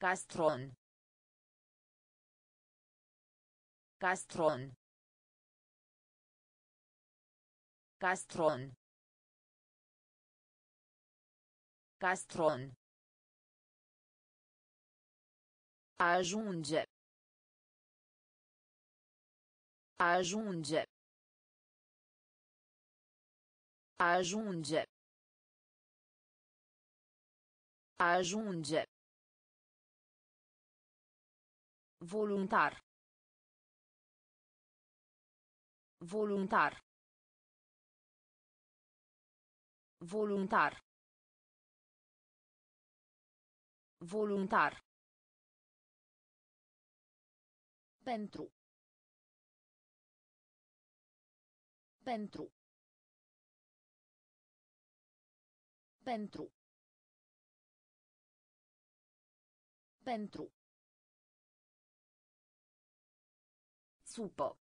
Castron. Castron. Castron. Castron. Ajunge. Ajunge. Ajunge. Ajunge. Voluntar. Voluntar. Voluntar. Voluntar. Pentru. Pentru. Pentru. Pentru. Supă.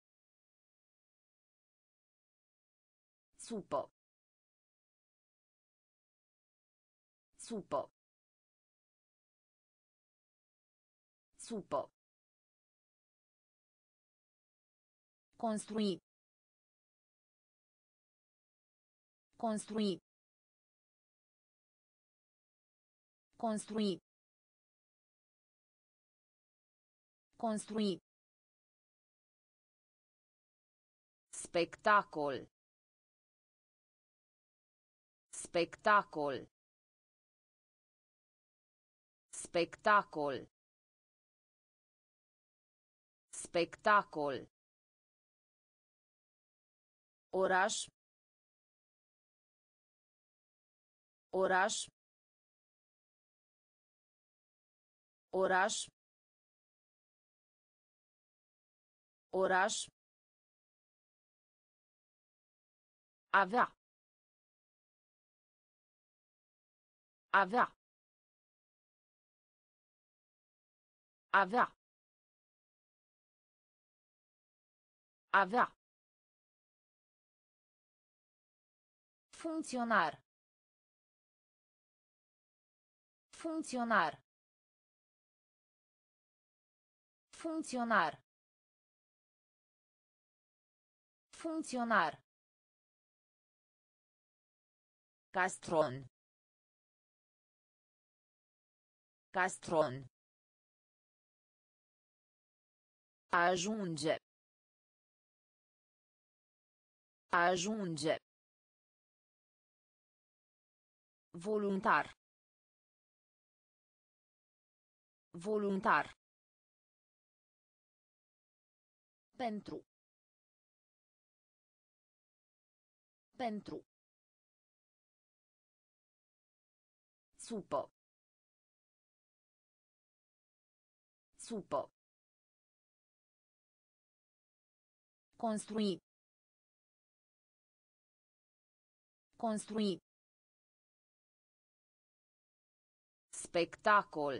Supă. Supă. Supă. Construi. Construi. Construi. Construi. Spectacol. Spectacol. Spectacol. Spectacol. Oraș. Oraș. Oraș. Oraș. Avea. Avea. Avea. Avea. Funcționar. Funcționar. Funcționar. Funcționar. Castron. Castron. Ajunge. Ajunge. Voluntar. Voluntar. Pentru. Pentru. Supă. Supă. Construi. Construi. Spectacol.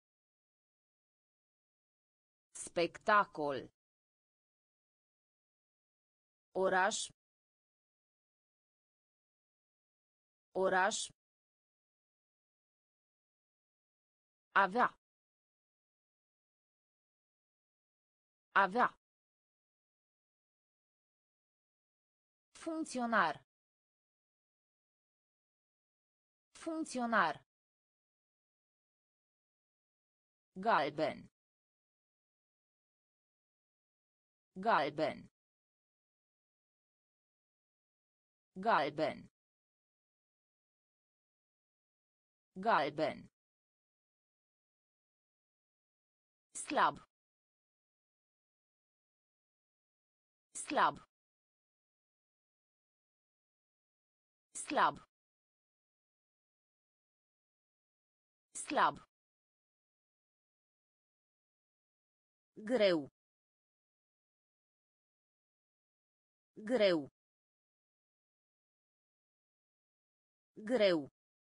Spectacol. Oraș. Oraș. Avea. Avea. Funcționar. Funcționar. Galben. Galben. Galben. Galben. Slab. Slab. Slab. Slab. Greu. Greu. Greu.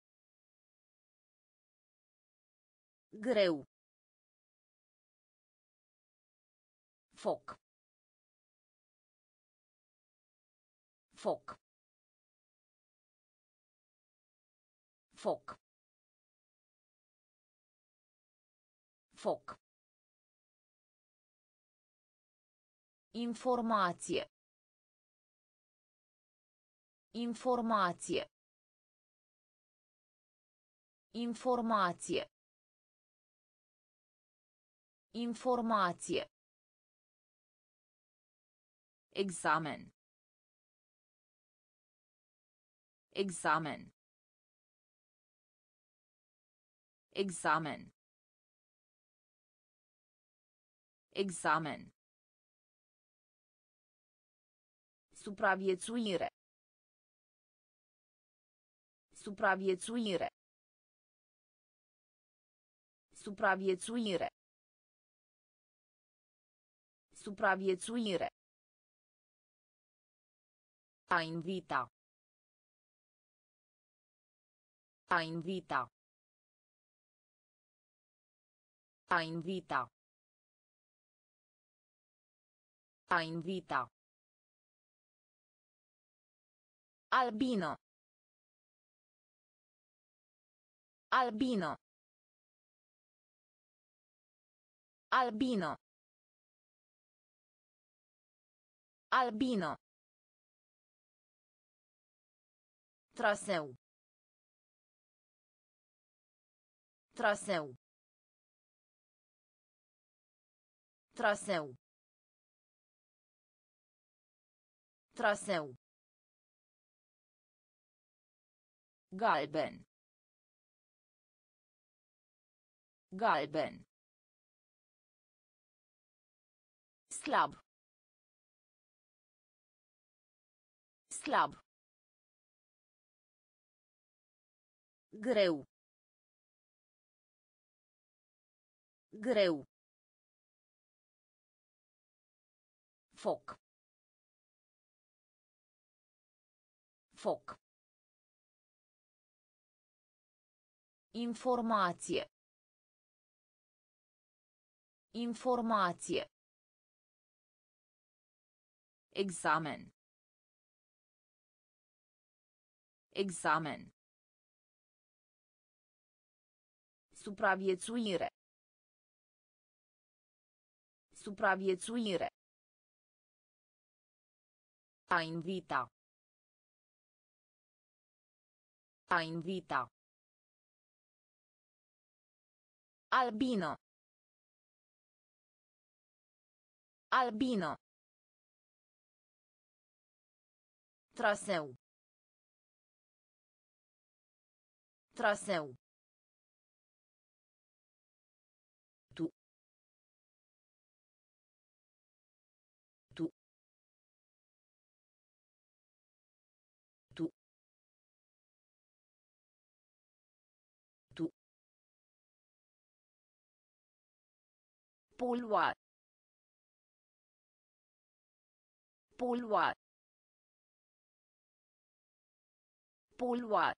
Greu. Foc. Foc. Foc. Foc. Informație. Informație. Informație. Informație. Examen. Examen. Examen. Examen. Supraviețuire. Supraviețuire. Supraviețuire. Supraviețuire. A invita. A invita. A invita. A invita. Albino. Albino. Albino. Albino. Traseu. Traseu. Traseu. Traseu. Galben. Galben. Slab. Slab. Greu. Greu. Foc. Foc. Informație. Informație. Examen. Examen. Supraviețuire. Supraviețuire. A invita. A invita. Albino. Albino. Traseu. Traseu. Tu. Tu. Tu. Tu. Polua. Polua. Polua.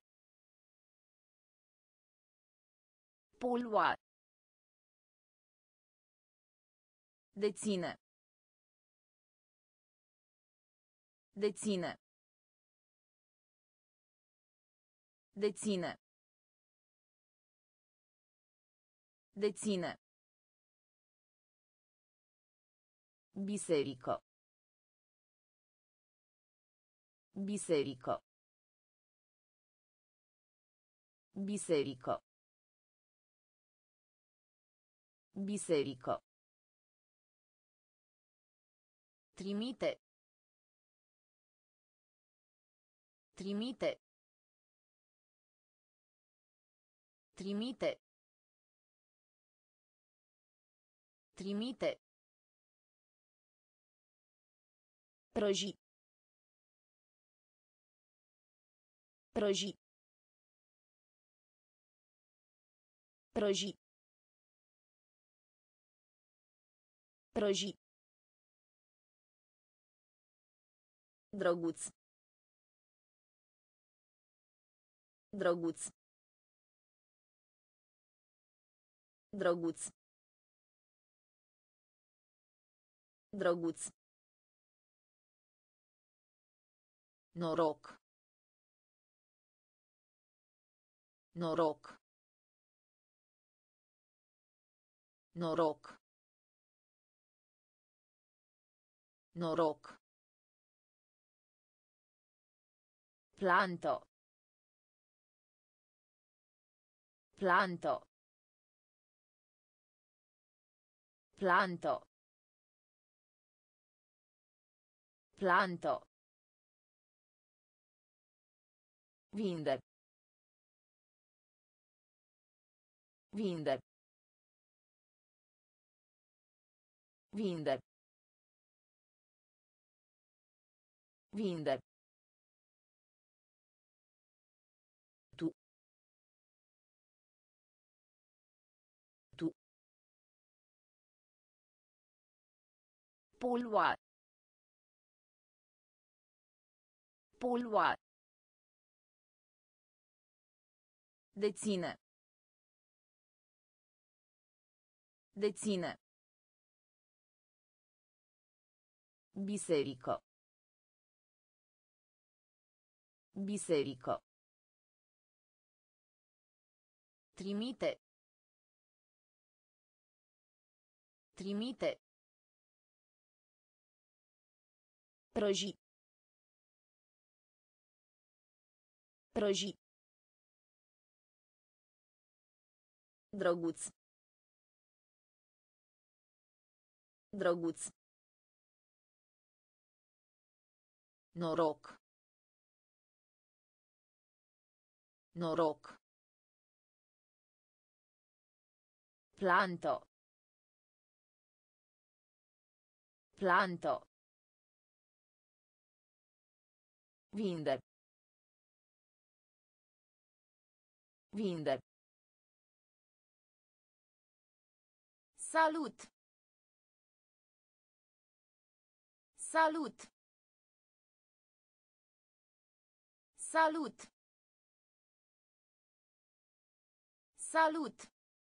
Polua. Deține. Deține. Deține. Deține. Biserică. Biserică. Biserică. Biserică. Trimite. Trimite. Trimite. Trimite. Prăji. Prăji. Prăji. Prăji. Drăguț. Drăguț. Drăguț. Drăguț. Noroc. Noroc. Noroc. Noroc. Planto. Planto. Planto. Planto. Vinde. Vinde. Vinde. Vinde. Tu. Tu. Polua. Polua. Deține. Deține. Biserică. Biserică. Trimite. Trimite. Prăji. Prăji. Drăguț. Drăguț. Noroc. Noroc. Planto. Planto. Vinde. Vinde. Salut. Salut. Salut. Salut.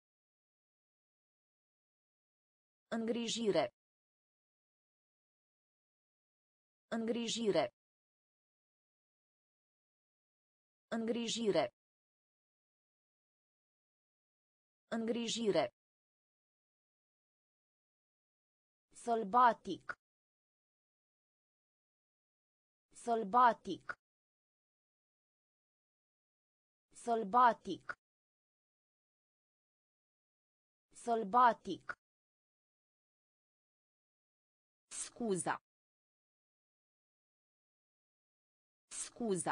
Îngrijire. Îngrijire. Îngrijire. Îngrijire. Sălbatic. Sălbatic. Sălbatic. Sălbatic. Scuza. Scuza.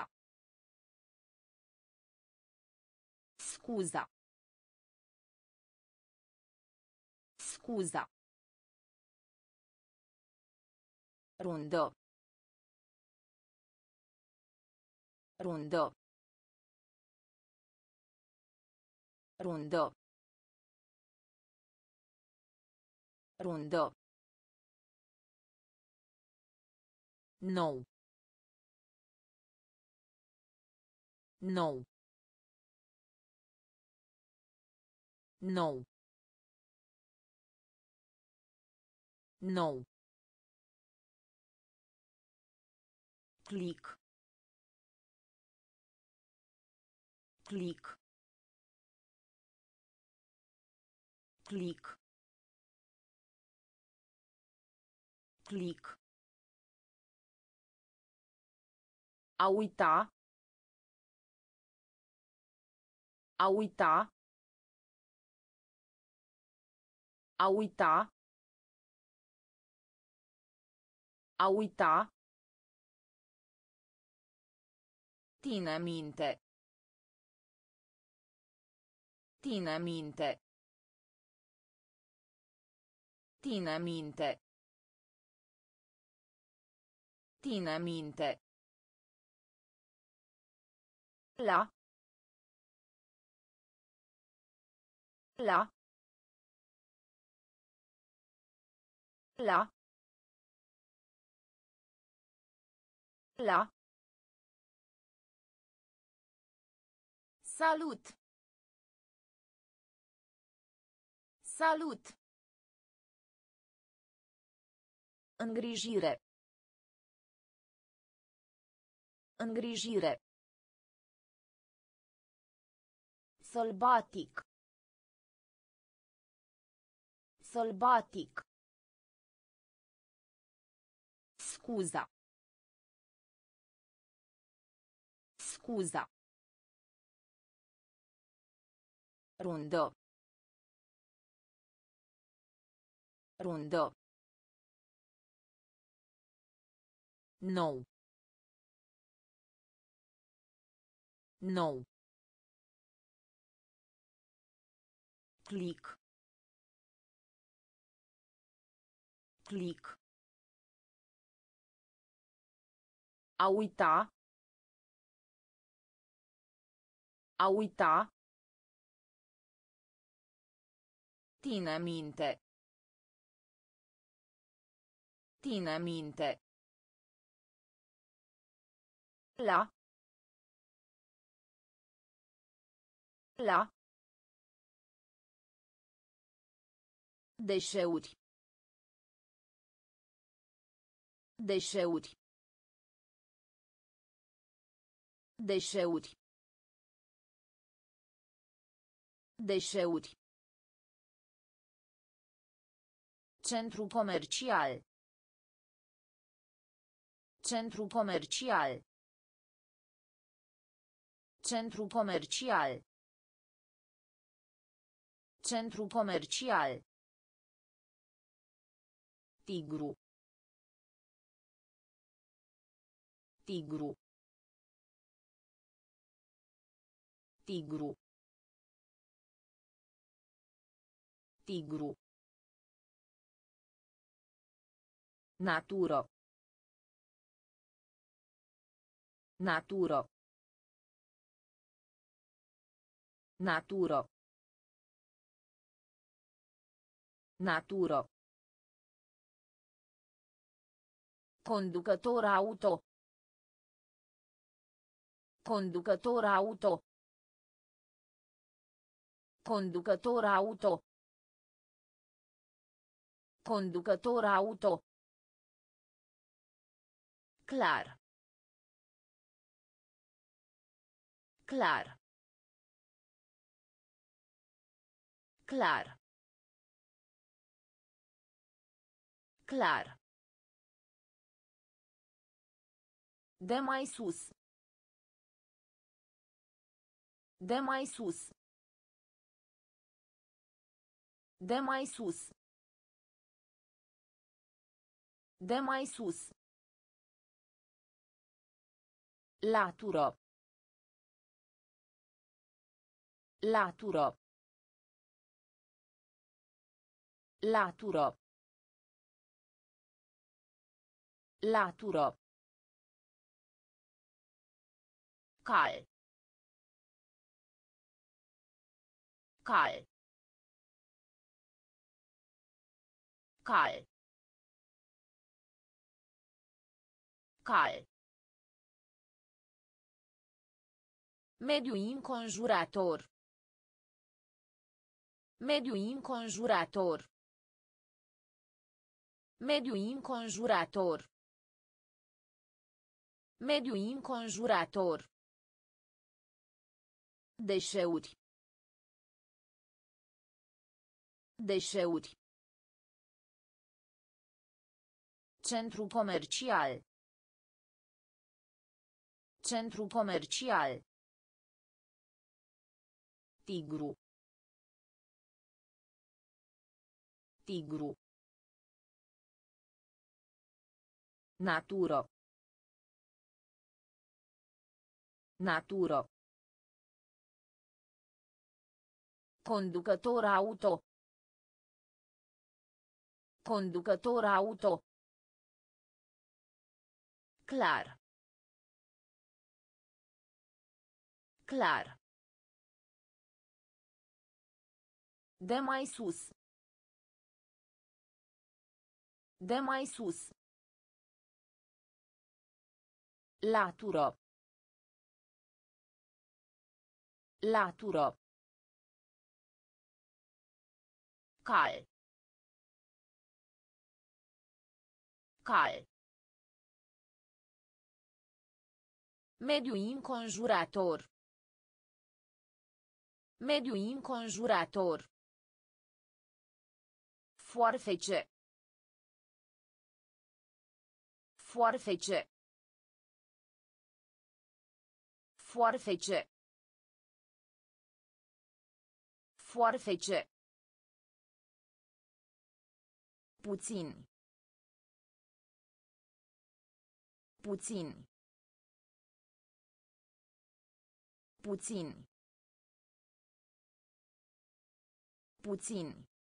Scuza. Scuza. Rundă. Rundă. Rundă. Rundă. Nou. Nou. Nou. Nou. Click. Click. Click. Click. A uita. A uita. A uita. A uita. Ține minte. Ține minte. Ține minte. Ține minte. La. La. La. La. Salut. Salut. Îngrijire. Îngrijire. Sălbatic. Sălbatic. Scuza. Scuza. Rundă. Rundă. Nou. Nou. Click. Click. A uita. A uita. Ține minte. Ține minte. La. La. Deșeuri. Deșeuri. Deșeuri. Deșeuri. Centru comercial. Centru comercial. Centru comercial. Centru comercial. Tigru. Tigru. Tigru. Tigru. Natură. Natură. Natură. Natură. Conducător auto. Conducător auto. Conducător auto. Conducător auto. Clar. Clar. Clar. Clar. De mai sus. De mai sus. De mai sus. De mai sus. Latură. Latură. Latură. Latură. Cal. Cal. Cal. Cal. Mediu înconjurător. Mediu înconjurător. Mediu înconjurător. Mediu înconjurător. Deșeuri. Deșeuri. Centru comercial. Centru comercial. Tigru. Tigru. Natură. Natură. Conducător auto. Conducător auto. Clar. Clar. De mai sus. De mai sus. Latură. Latură. Cal. Cal. Mediu înconjurător. Mediu înconjurător. Foarfece. Foarfece. Foarfece. Foarfece. Puțin. Puțin. Puțin. Puțin.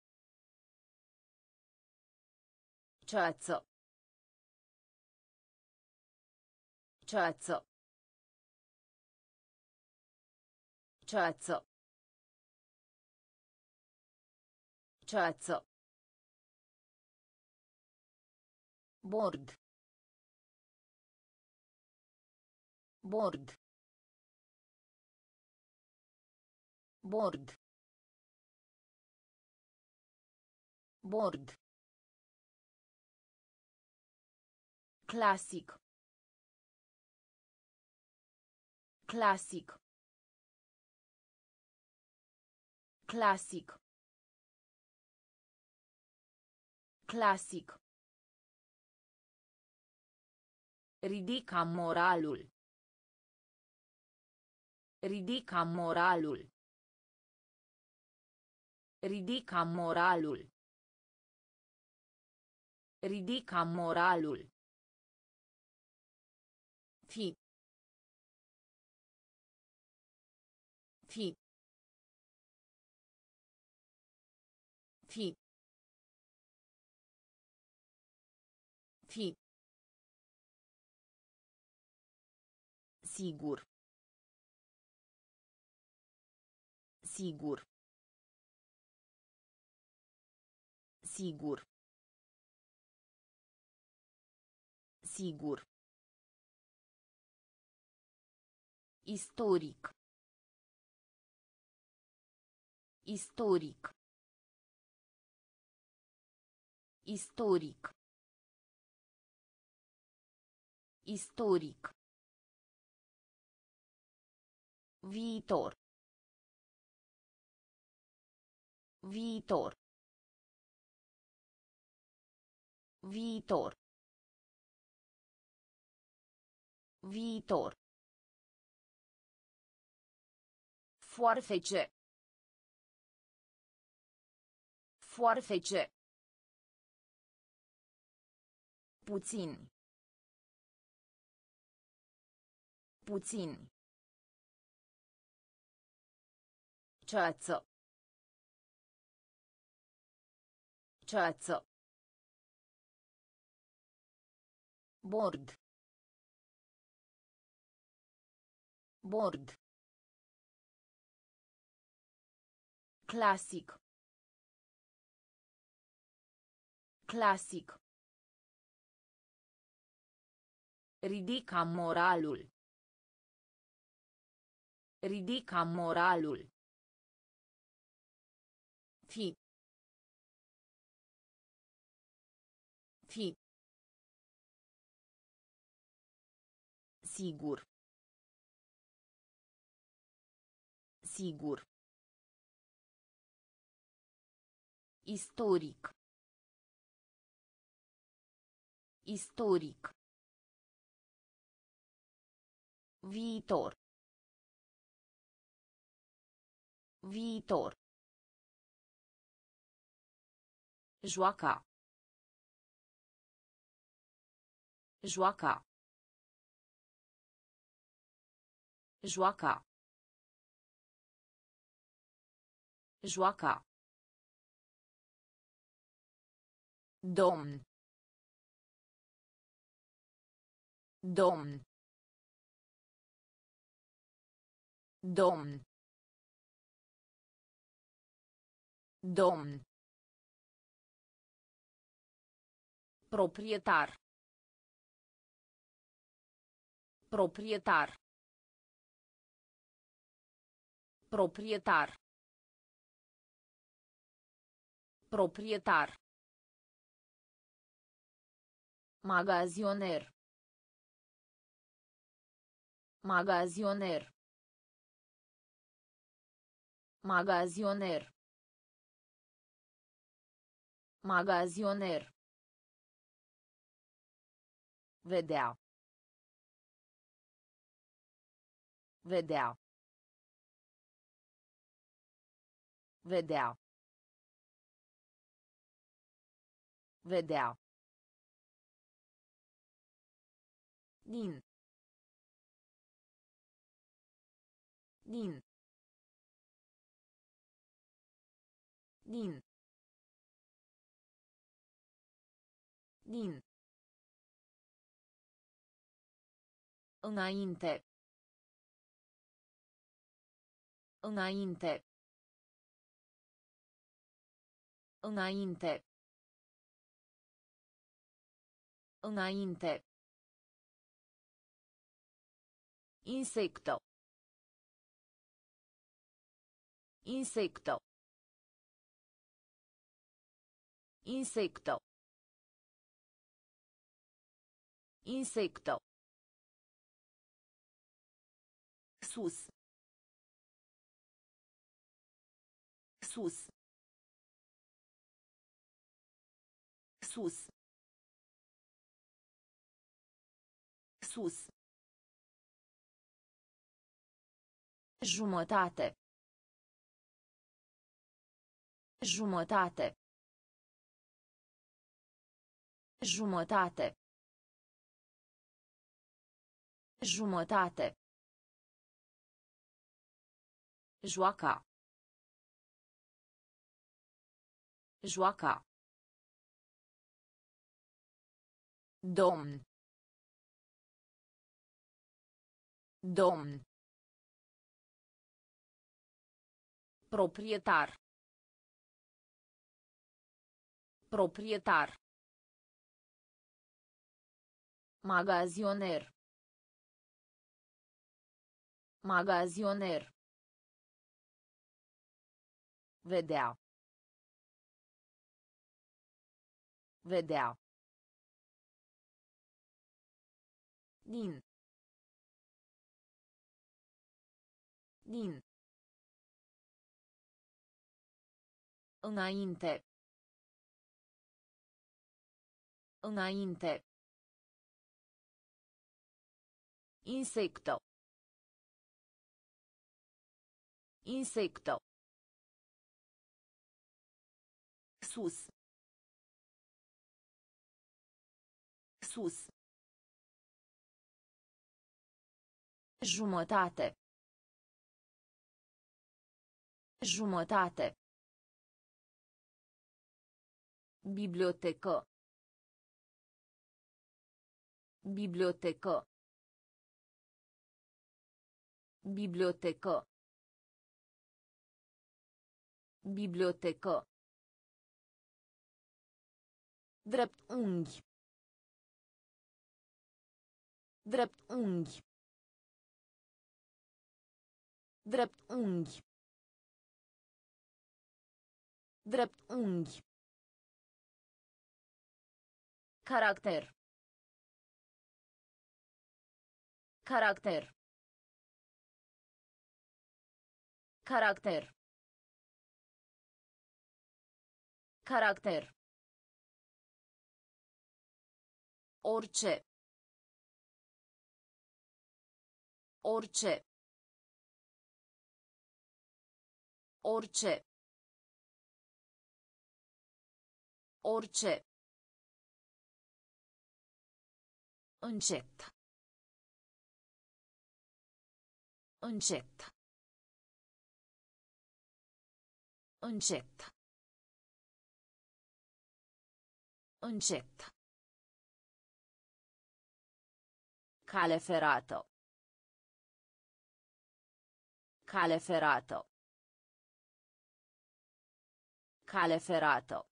Ceață. Ceață. Ceață. Ceață. Bord. Bord. Bord. Bord. Clasic. Clasic. Clasic. Clasic. Ridica moralul. Ridica moralul. Ridica moralul. Ridica moralul. Fi. Fi. Fi. Fi. Sigur. Sigur. Sigur. Sigur. Istoric. Istoric. Istoric. Istoric. Viitor. Viitor. Viitor. Viitor. Foarfece. Foarfece. Puțin. Puțin. Ceață. Ceață. Bord. Bord. Clasic. Clasic. Ridica moralul. Ridica moralul. Fi. Fi. Sigur. Sigur. Istoric. Istoric. Viitor. Viitor. Joaca. Joaca. Joaca. Joaca. Domn. Domn. Domn. Domn. Proprietar. Proprietar. Proprietar. Proprietar. Magazioner. Magazioner. Magazioner. Magazioner. Vedea. Vedea. Vedea. Vedea. Din. Din. Din. Din. Înainte. Înainte. Înainte. Înainte. Insecto. Insecto. Insecto. Insecto. Sus. Sus. Sus. Sus. Jumătate. Jumătate. Jumătate. Jumătate. Joaca. Joaca. Domn. Domn. Proprietar. Proprietar. Magazioner. Magazioner. Vedea. Vedea. Din. Din. Înainte. Înainte. Insecto. Insecto. Sus. Sus. Jumătate. Jumătate. Bibliotecă. Bibliotecă. Bibliotecă. Bibliotecă. Drept unghi. Drept unghi. Drept unghi. Drept unghi. Caracter. Caracter. Caracter. Caracter. Orice. Orice. Orice. Orice. Încet. Încet. Încet. Încet. Cale ferată. Cale ferată. Cale ferată.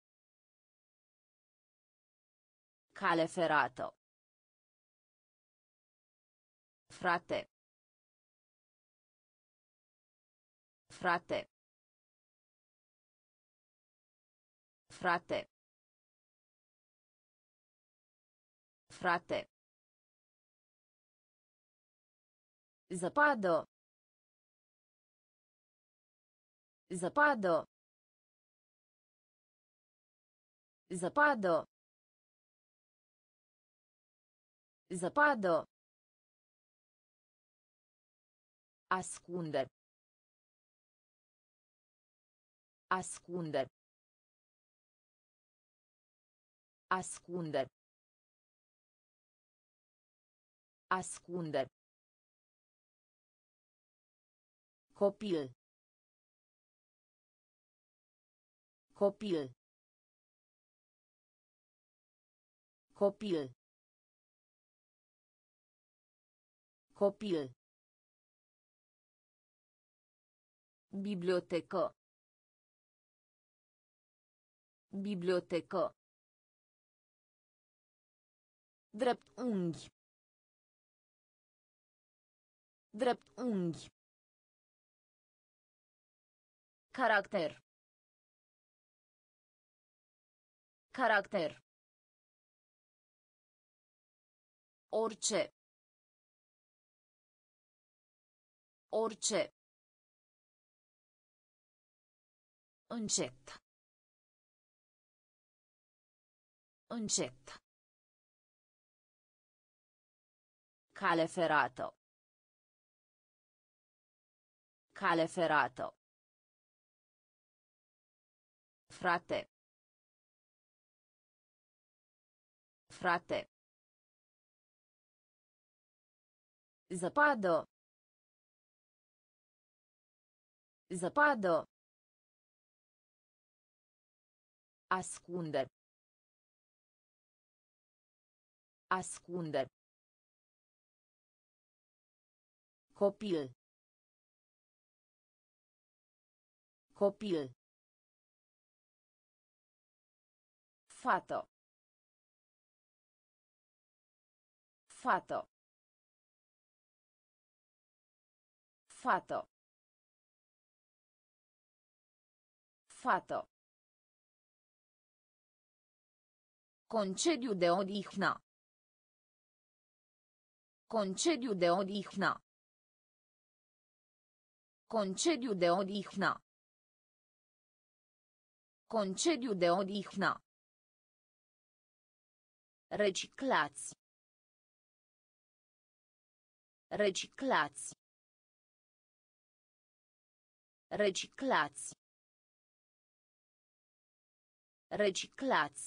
Cale ferată. Frate. Frate. Frate. Frate. Zăpadă. Zăpadă. Zăpadă. Zăpadă. Ascunde. Ascunde. Ascunde. Ascunde. Copil. Copil. Copil. Copil. Bibliotecă. Bibliotecă. Dreptunghi. Dreptunghi. Caracter. Caracter. Orice. Orice. Încet. Încet. Cale ferată. Cale ferată. Frate. Frate. Zăpadă. Zăpadă. Ascunde. Ascunde. Copil. Copil. Fată. Fată. Fată. Fată. Concediu de odihnă. Concediu de odihnă. Concediu de odihnă. Concediu de odihnă. Reciclați. Reciclați. Reciclați. Reciclați.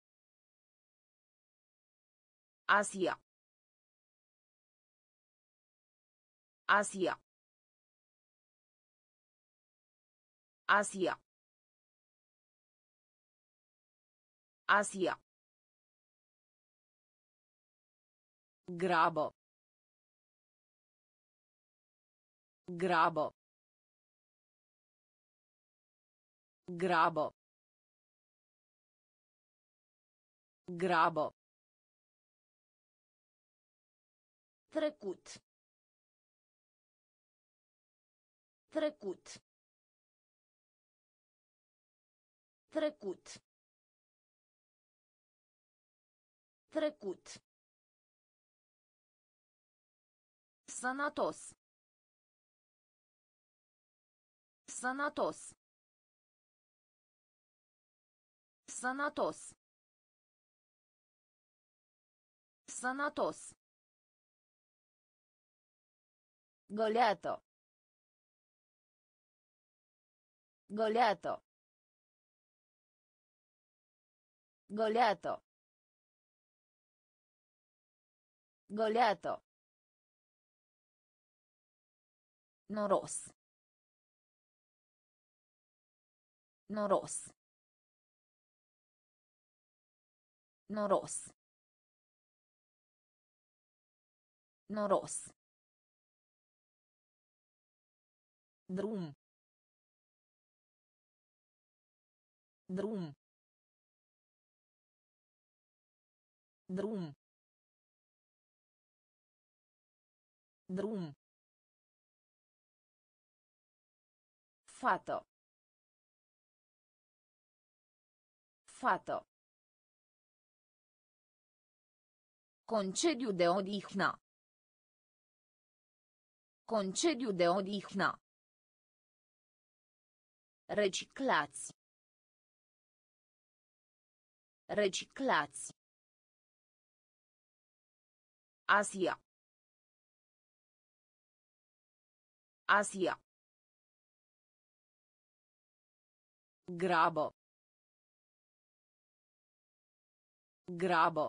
Asia. Asia. Asia. Asia. Grabă. Grabă. Grabă. Grabă. Trecut. Trecut. Trecut. Trecut. Sănătos. Sănătos. Sănătos. Sănătos. Goleată. Goleată. Goleată. Goleată. Noros. Noros. Noros. Noros. Drum. Drum. Drum. Drum. Fată. Fată. Concediu de odihnă. Concediu de odihnă. Reciclați. Reciclați. Asia. Asia. Grabă. Grabă.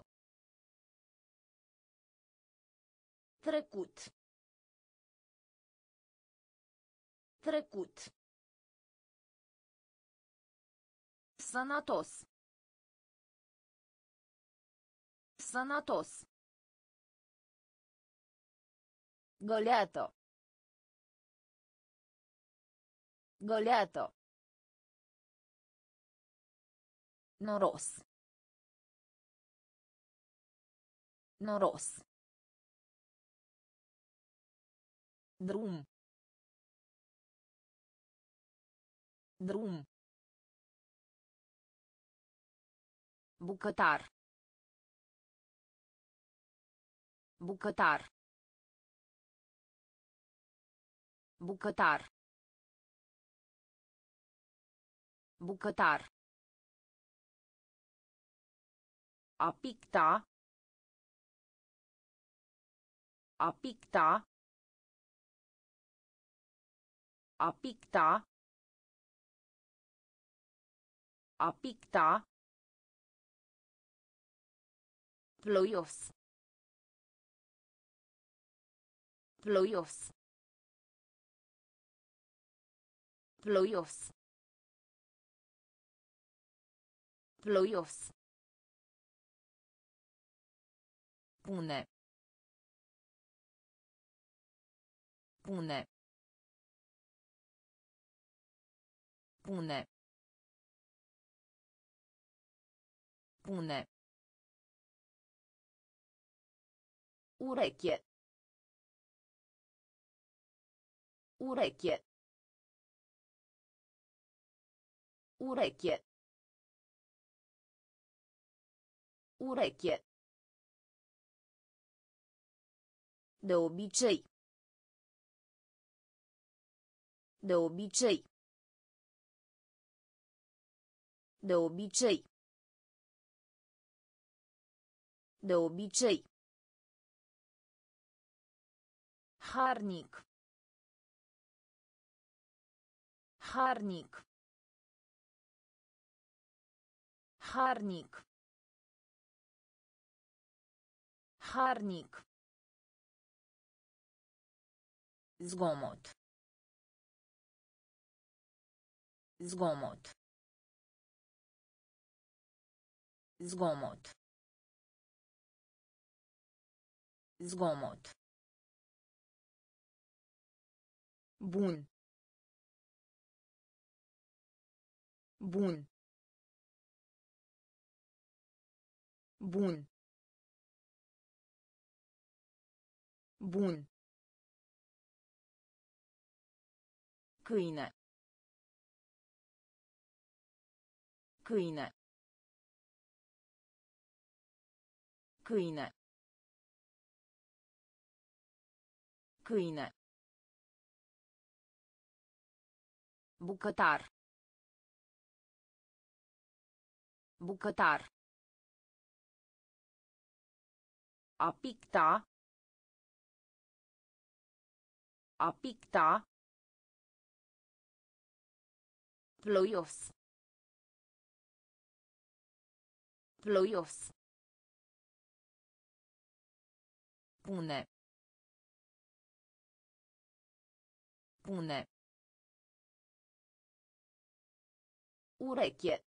Trecut. Trecut. Sănătos. Sănătos. Goleată. Goleată. Noros. Noros. Drum. Drum. Bucătar. Bucătar. Bucătar. Bucătar. A picta. A picta. A picta. A picta. Ploios. Ploios. Ploios. Ploios. Pune. Pune. Pune. Pune. Ureche. Ureche. Ureche. Ureche. De obicei. De obicei. De obicei. De obicei. Harnic. Harnic. Harnic. Harnic. Zgomot. Zgomot. Zgomot. Zgomot. Bun. Bun. Bun. Bun. Câine. Câine. Câine. Câine. Bucătar. Bucătar. A picta. A picta. Ploios. Ploios. Pune. Pune. Ureche.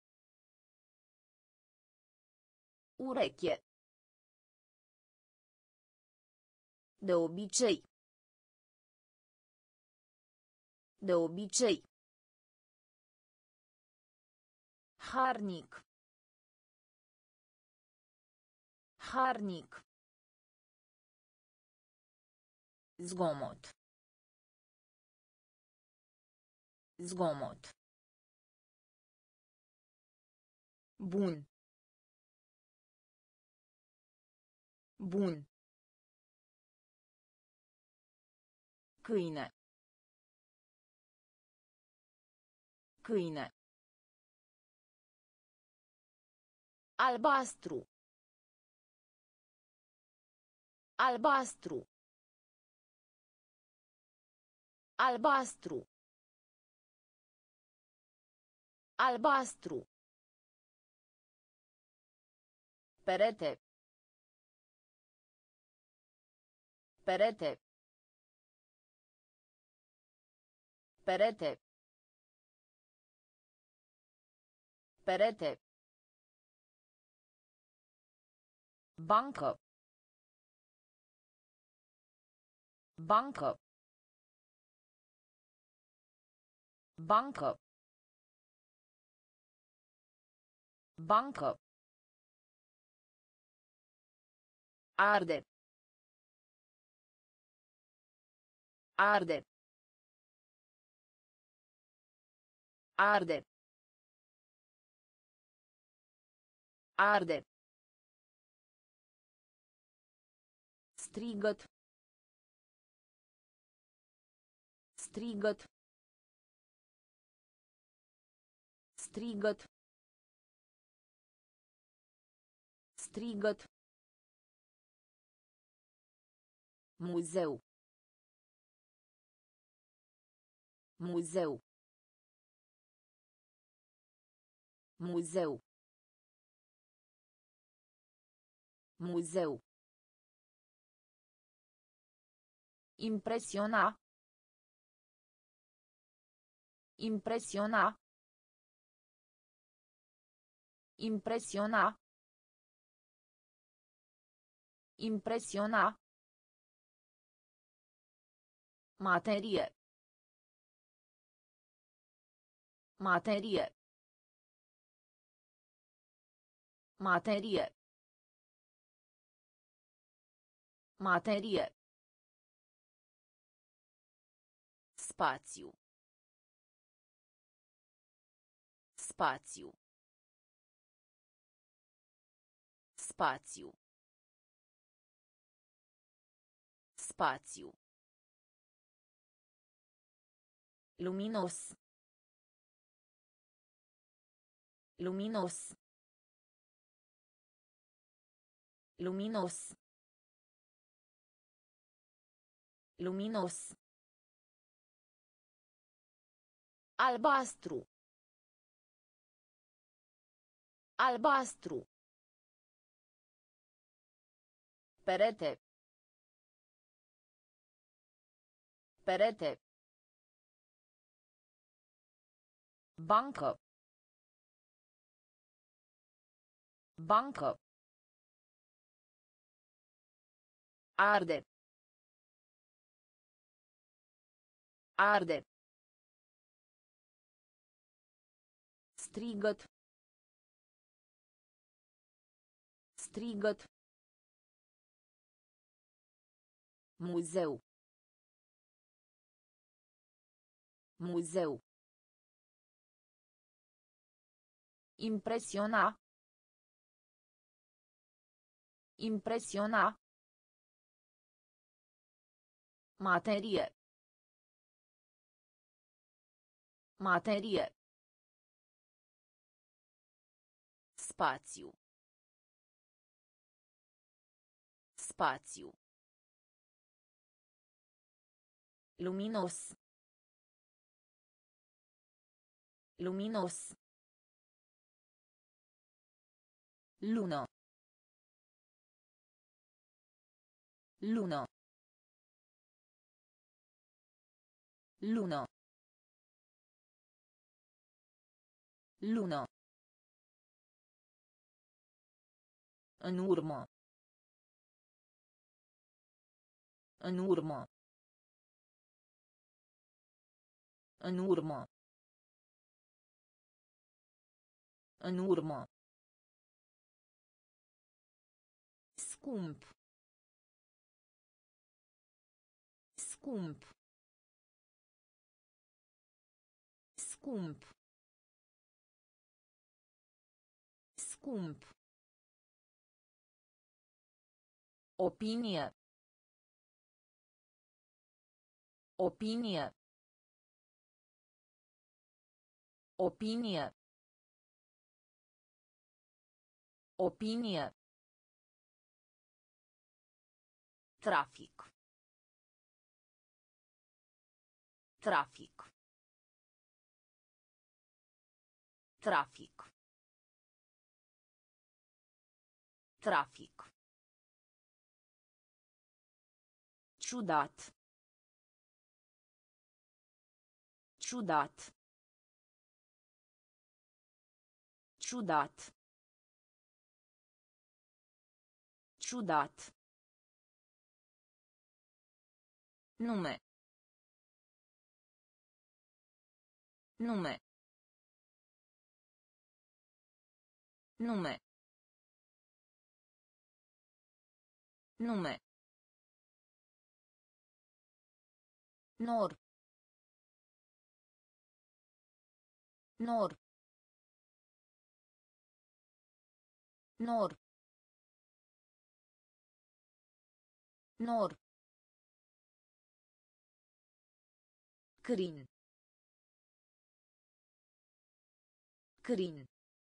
Ureche. De obicei. De obicei. Harnic. Harnic. Zgomot. Zgomot. Bun. Bun. Câine. Câine. Albastru. Albastru. Albastru. Albastru. Perete. Perete. Perete. Perete. Bancă. Bancă. Bancă. Bancă. Arde. Arde. Arde. Arde. Strigăt. Strigăt. Strigăt. Strigăt. Muzeu. Muzeu. Muzeu. Muzeu. Impresiona. Impresiona. Impresiona. Impresiona. Materie. Materie. Materie. Materie. Spațiu. Spațiu. Spațiu. Spațiu. Luminos. Luminos. Luminos. Luminos. Albastru. Albastru. Perete. Perete. Bancă. Bancă. Arde. Arde. Strigăt. Strigăt. Muzeu. Muzeu. Impresiona. Impresiona. Materie. Materie. Spațiu. Spațiu. Luminos. Luminos. Lună. Lună. Lună. Lună. În urmă. În urmă. În urmă. În urmă. Scump. Scump. Scump. Scump. Opinie. Opinie. Opinie. Opinie. Trafic. Trafic. Trafic. Trafic. Ciudat. Ciudat. Ciudat. Ciudat. Nume. Nume. Nume. Nume. Nor. Nor. Nor. Nor. Crin. Crin.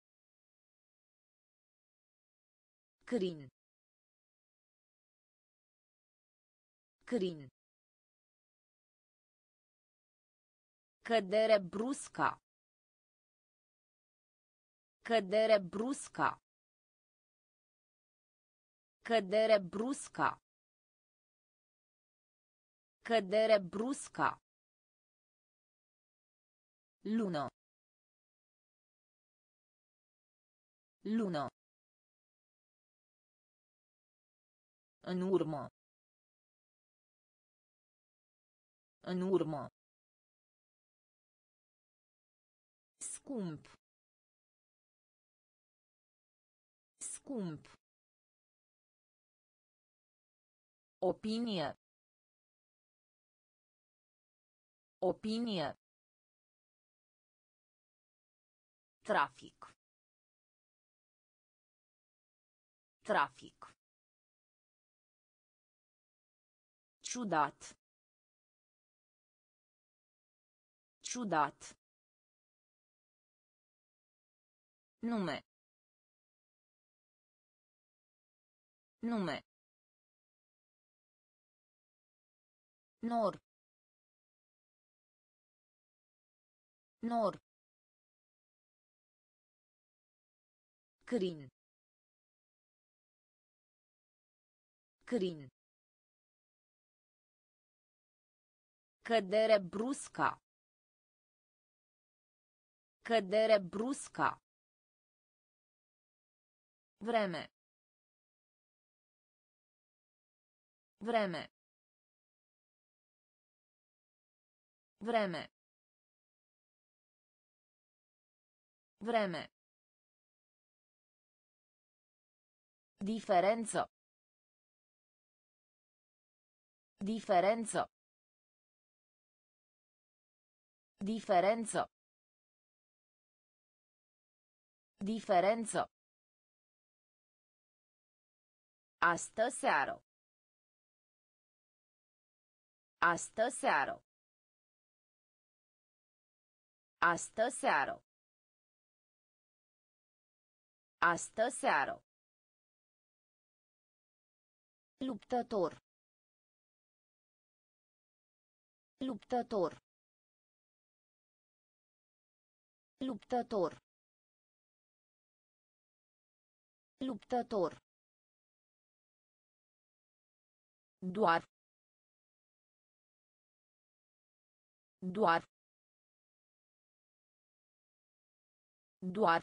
Crin. Crin. Cădere brusca. Cădere brusca. Cădere brusca. Cădere brusca. Lună. Lună. În urmă. În urmă. Scump. Scump. Opinie. Opinie. Trafic. Trafic. Ciudat. Ciudat. Nume. Nume. Nor. Nor. Crin. Crin. Cădere brusca. Cădere brusca. Vreme. Vreme. Vreme. Vreme. Diferență. Diferență. Diferență. Diferență. Astă seară. Astă seară. Astă seară. Astă seară. Luptător. Luptător. Luptător. Luptător. Doar. Doar. Doar.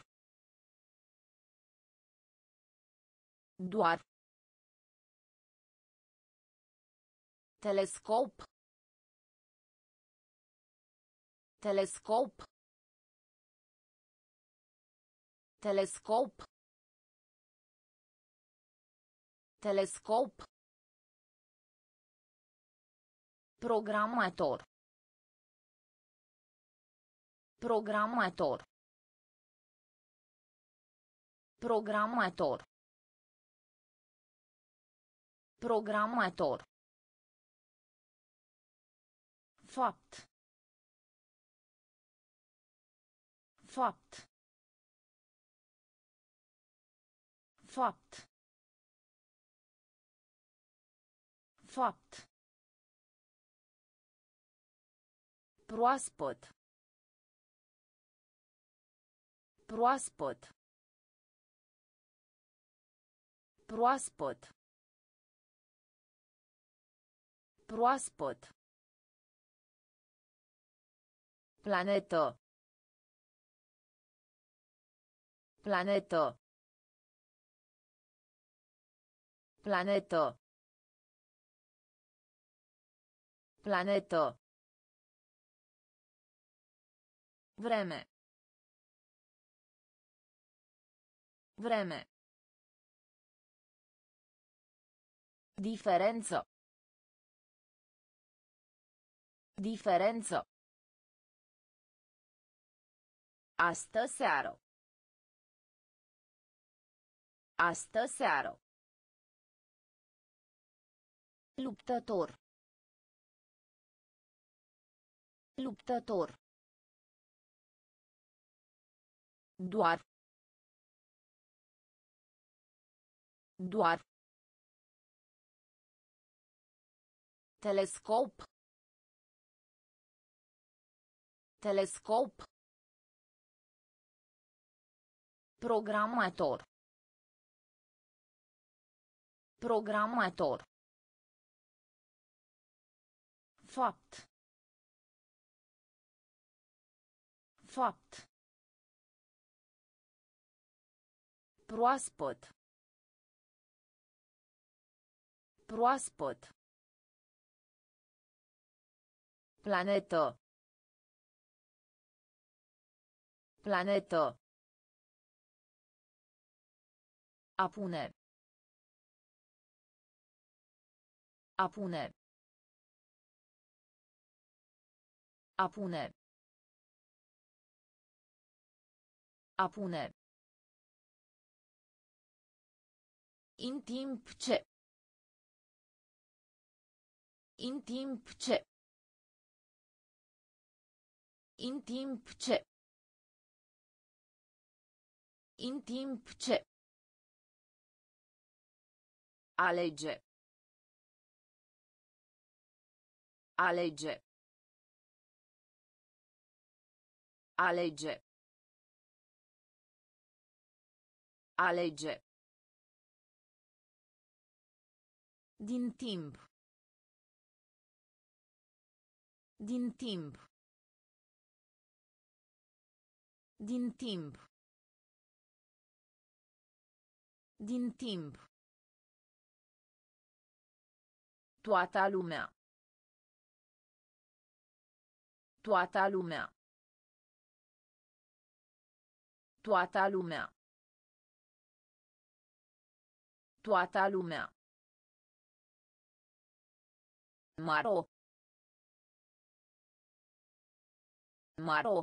Doar. Telescop. Telescop. Telescop. Telescop. Programator. Programator. Programator. Programator. Fapt. Fapt. Fapt. Fapt. Proaspăt. Proaspăt. Proaspăt. Proaspăt. Planetă. Planetă. Planetă. Planetă. Vreme. Vreme. Diferență. Diferență. Astă seară. Astă seară. Luptător. Luptător. Doar. Doar. Telescop. Telescop. Programator. Programator. Fapt. Fapt. Proaspăt. Proaspăt. Planetă. Planetă. A pune. A pune. A pune. A pune. În timp ce. În timp ce. În timp ce. În timp ce. Alege. Alege. Alege. Alege. Din timp. Din timp. Din timp. Din timp. Toată lumea. Toată lumea. Toată lumea. Toată lumea. Maro. Maro.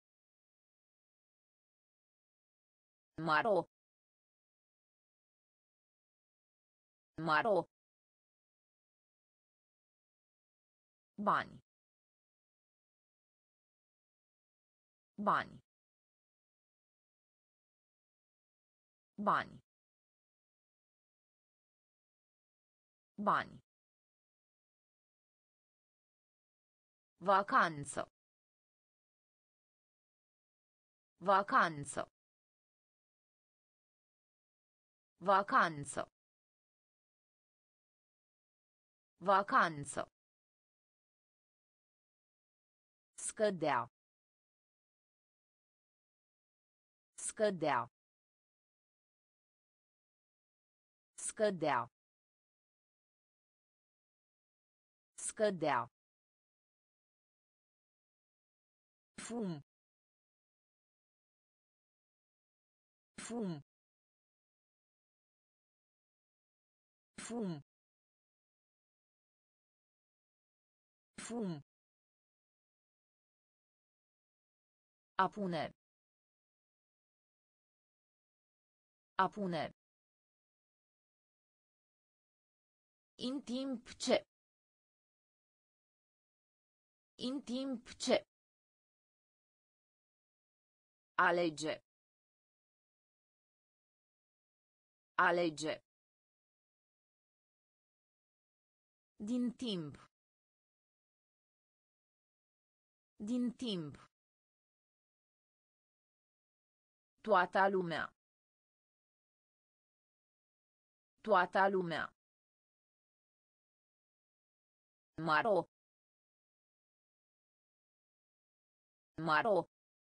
Maro. Maro. Bani. Bani. Bani. Bani. Vacanță. Vacanță. Vacanță. Vacanță. Scădea. Scădea. Scădea. Scădea. Fum. Fum. Fum. Fum. A pune. A pune. În timp ce. În timp ce. Alege. Alege. Din timp. Din timp. Toată lumea. Toată lumea. Maro. Maro.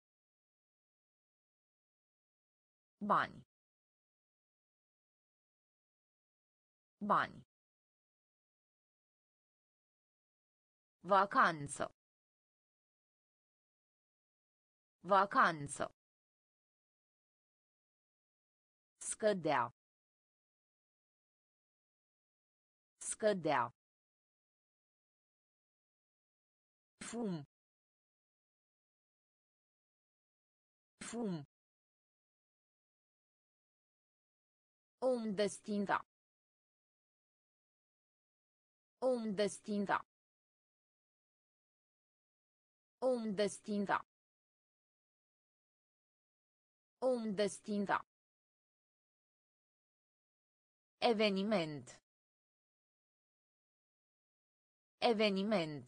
Bani. Bani. Vacanță. Vacanță. Scădea. Scădea. Fum. Fum. Om destinda. Om destinda. Om destinda. Om destinda. Eveniment. Eveniment.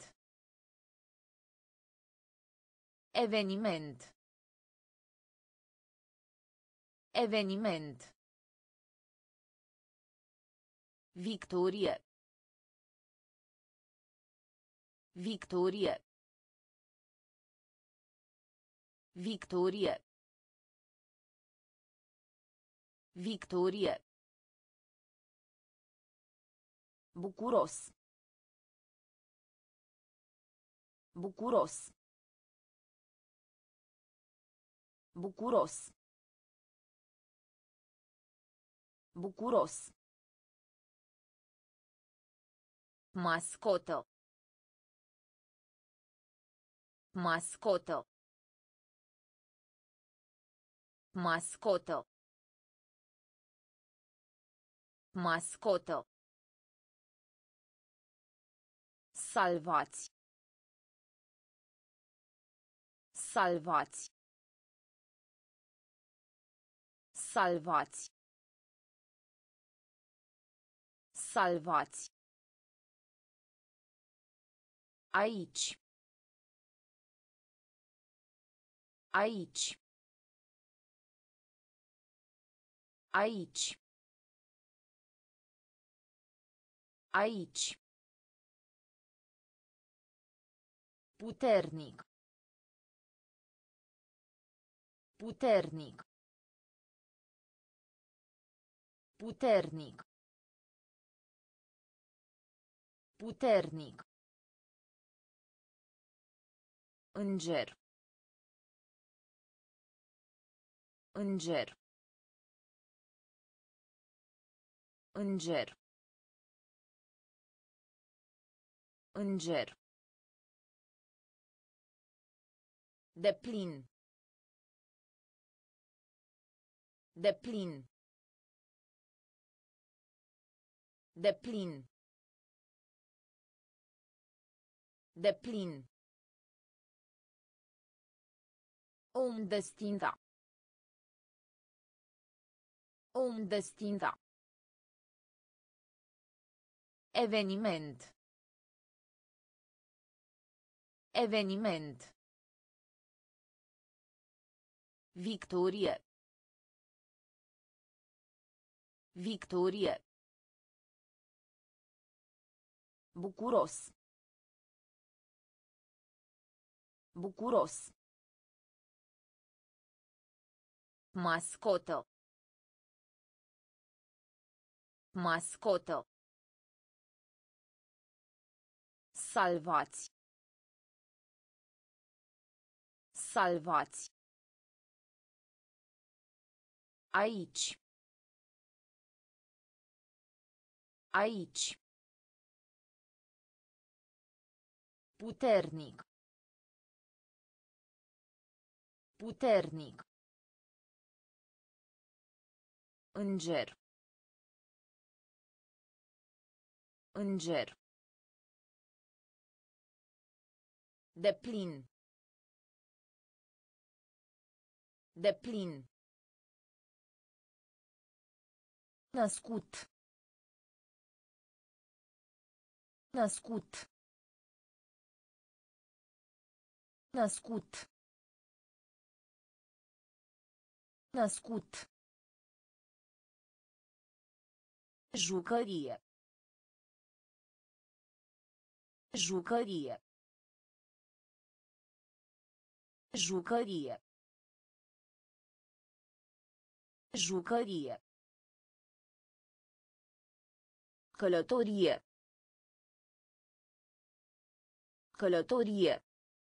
Eveniment. Eveniment. Victorie. Victorie. Victorie. Victorie. Bucuros. Bucuros. Bucuros. Bucuros. Mascotă. Mascotă. Mascotă. Mascotă. Salvați. Salvați. Salvați. Salvați. Aici. Aici. Aici. Aici. Puternic. Puternic. Puternic. Puternic. Înger. Înger. Înger. Înger. Deplin. Deplin. Deplin. Deplin. Om destinda. Om destinda. Eveniment. Eveniment. Victorie. Victorie. Bucuros. Bucuros. Mascotă. Mascotă. Salvați. Salvați. Aici. Aici. Puternic. Puternic. Înger. Înger. Deplin. Deplin. Născut. Născut. Născut. Născut. Jucărie. Jucărie. Jucărie. Jucărie. Călătorie. Călătorie.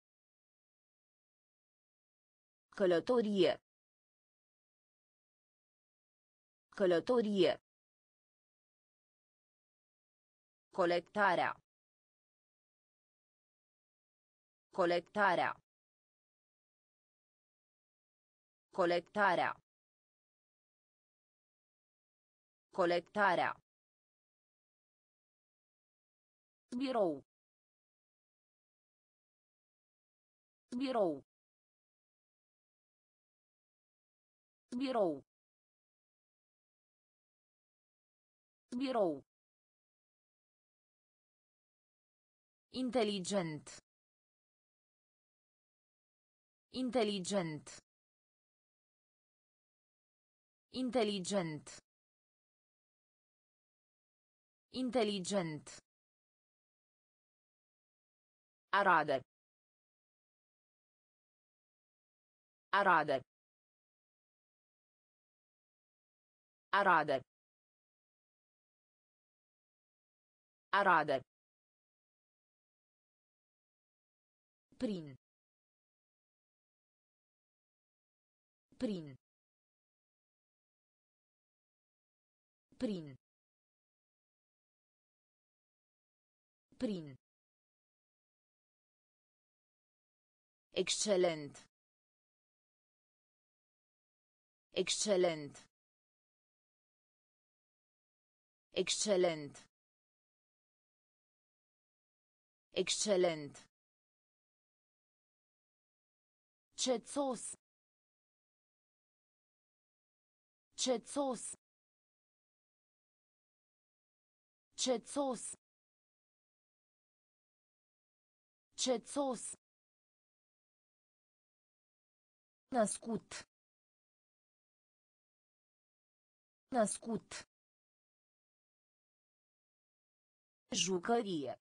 Călătorie. Călătorie. Colectarea. Colectarea. Colectarea. Colectarea. Birou. Birou. Birou. Birou. Inteligent. Inteligent. Inteligent. Inteligent. Arade. Arade. Arade. Arade. Prin. Prin. Prin. Prin. Excelent. Excelent. Excelent. Excelent. Cețos. Cețos. Cețos. Cețos. Născut. Născut. Jucărie.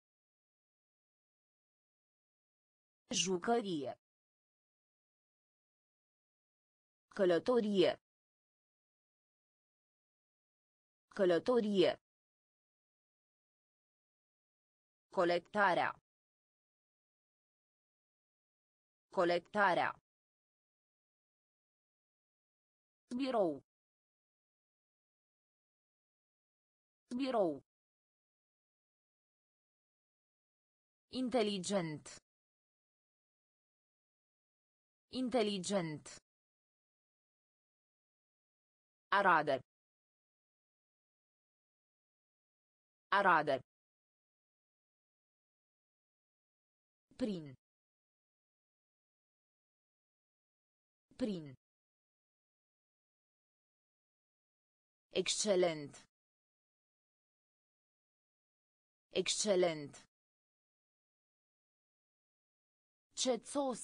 Jucărie. Călătorie. Călătorie. Colectarea. Colectarea. Birou. Birou. Inteligent. Inteligent. Arade. Arade. Prin. Prin. Excelent. Excelent. Cețos.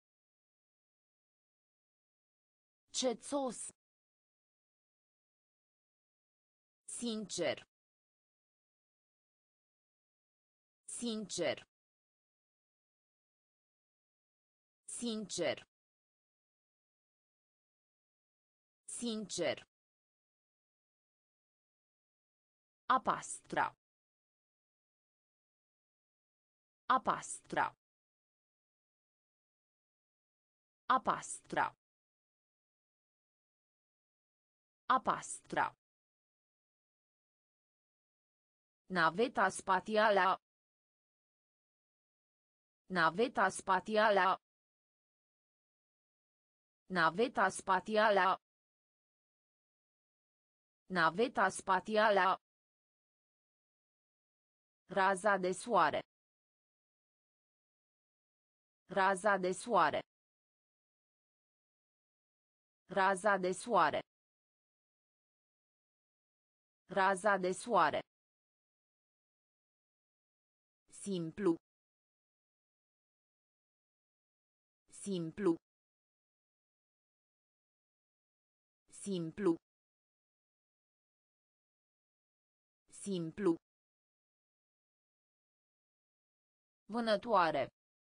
Cețos. Sincer. Sincer. Sincer. Sincer. A pastra. A pastra. A pastra. A pastra. Naveta spațială. Naveta spațială. Naveta spațială. Naveta spațială. Raza de soare. Raza de soare. Raza de soare. Raza de soare. Simplu. Simplu. Simplu. Simplu. Vânătoare.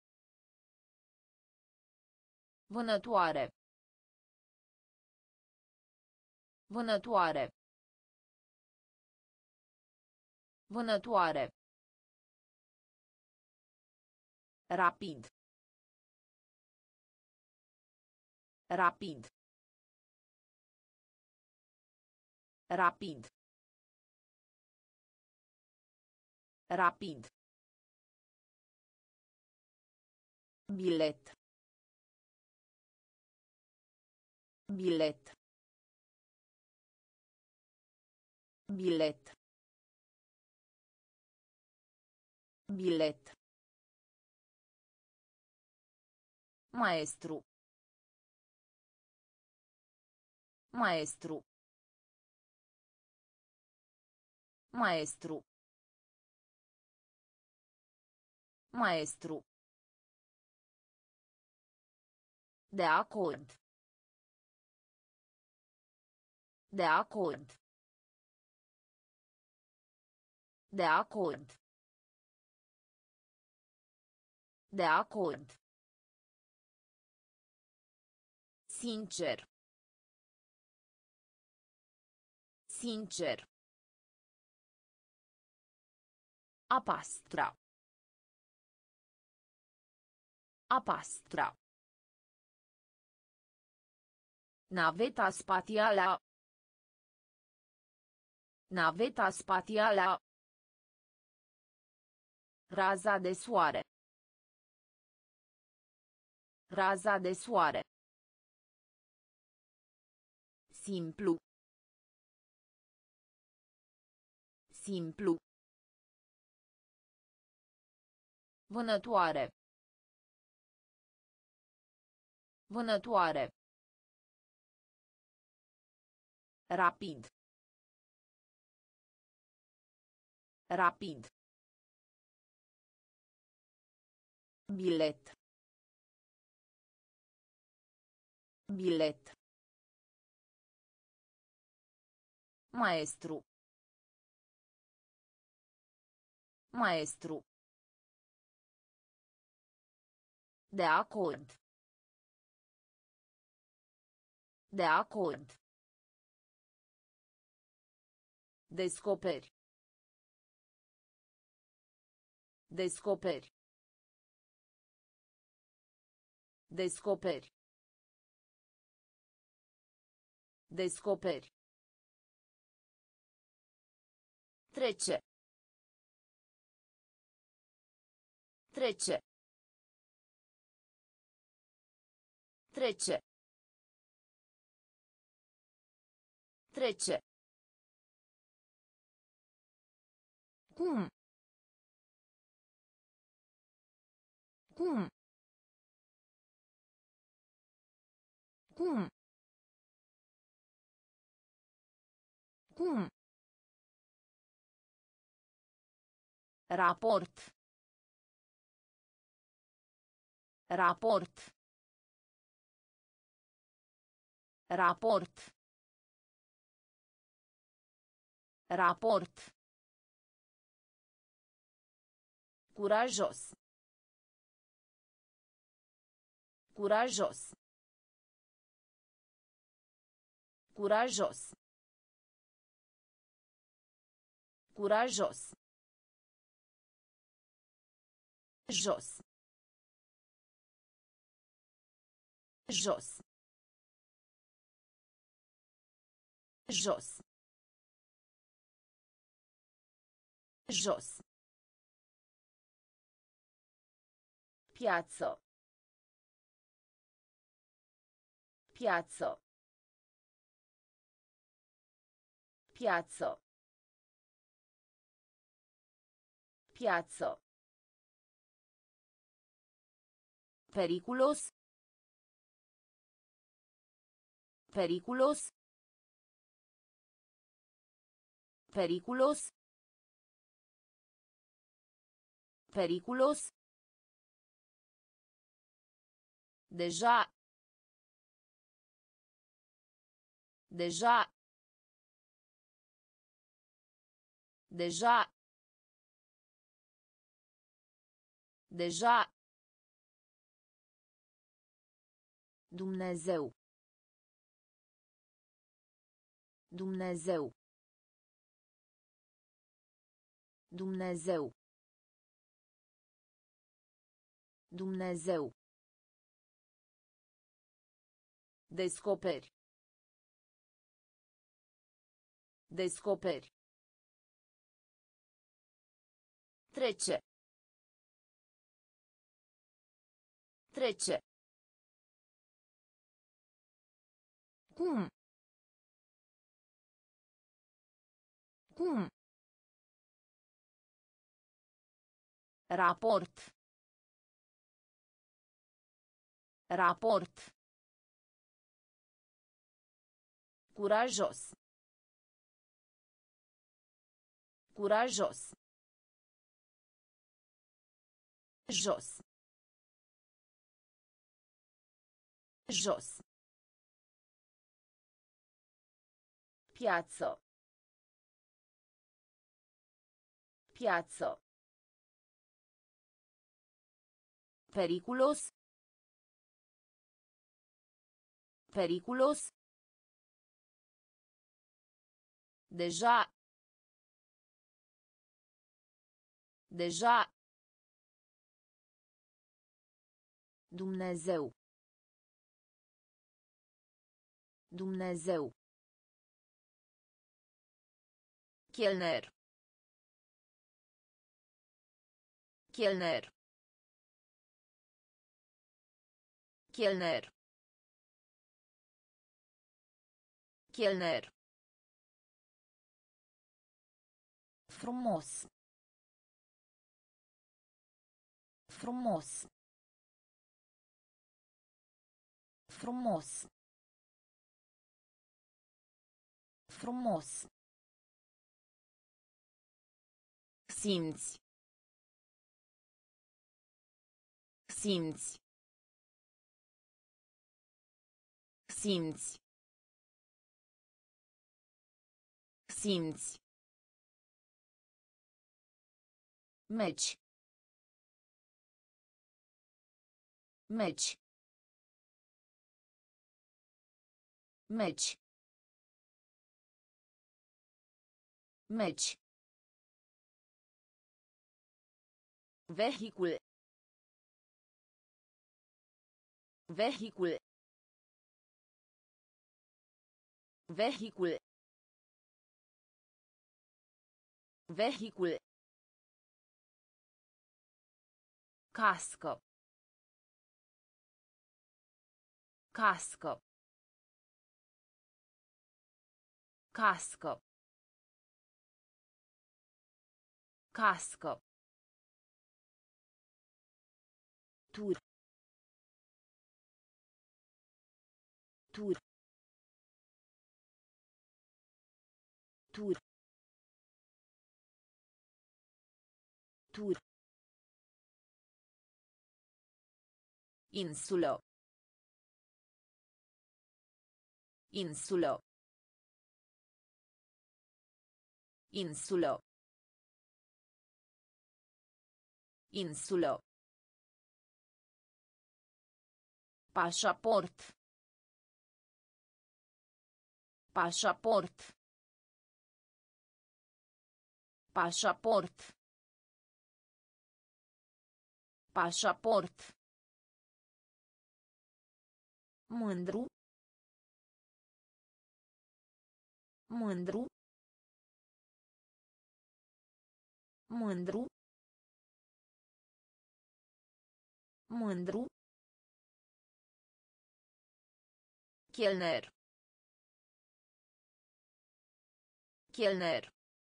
Vânătoare. Vânătoare. Vânătoare. Rapid. Rapid. Rapid. Rapid. Bilet. Bilet. Bilet. Bilet. Maestru. Maestru. Maestru. Maestru. De acord. De acord. De acord. De acord. Sincer. Sincer. A pastra. A pastra. Naveta spațială. Naveta spațială. Raza de soare. Raza de soare. Simplu. Simplu. Vânătoare. Vânătoare. Rapid. Rapid. Bilet. Bilet. Maestru. Maestru. De acord. De acord. Descoperi. Descoperi. Descoperi. Descoperi. Trece. Trece. Trece. Trece. Cum? Cum? Cum? Cum? Raport. Raport. Raport. Raport. Curajos. Curajos. Curajos. Curajos. Jos. Jos. Jos. Jos. Piață. Piață. Piață. Piață. Periculos. Periculos. Periculos. Periculos. Deja. Deja. Deja. Deja. Dumnezeu. Dumnezeu. Dumnezeu. Dumnezeu. Descoperi. Descoperi. Trece. Trece. Cum? Cum? Raport. Raport. Curajos. Curajos. Jos. Jos. Piață. Piață. Periculos. Periculos. Deja. Deja. Dumnezeu. Dumnezeu. Chelner. Chelner. Chelner. Chelner. Frumos. Frumos. Frumos. Frumos. Simți. Simți. Simți. Simți. Meci. Meci. Meci. Meci. Vehicul. Vehicul. Vehicul. Vehicul. Cască. Cască. Cască. Cască. Tur. Tur. Tur. Tur. Insulă. Insulă. Insulă. Insulă. Pașaport. Pașaport. Pașaport. Pașaport. Mândru. Mândru. Mândru. Mândru. Chelner. Chelner.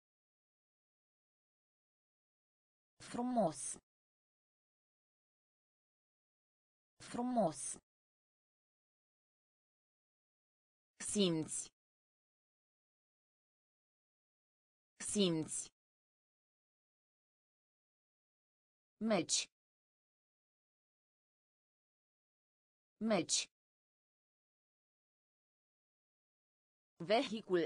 Frumos. Frumos. Simți. Simți. Meci. Meci. Vehicul.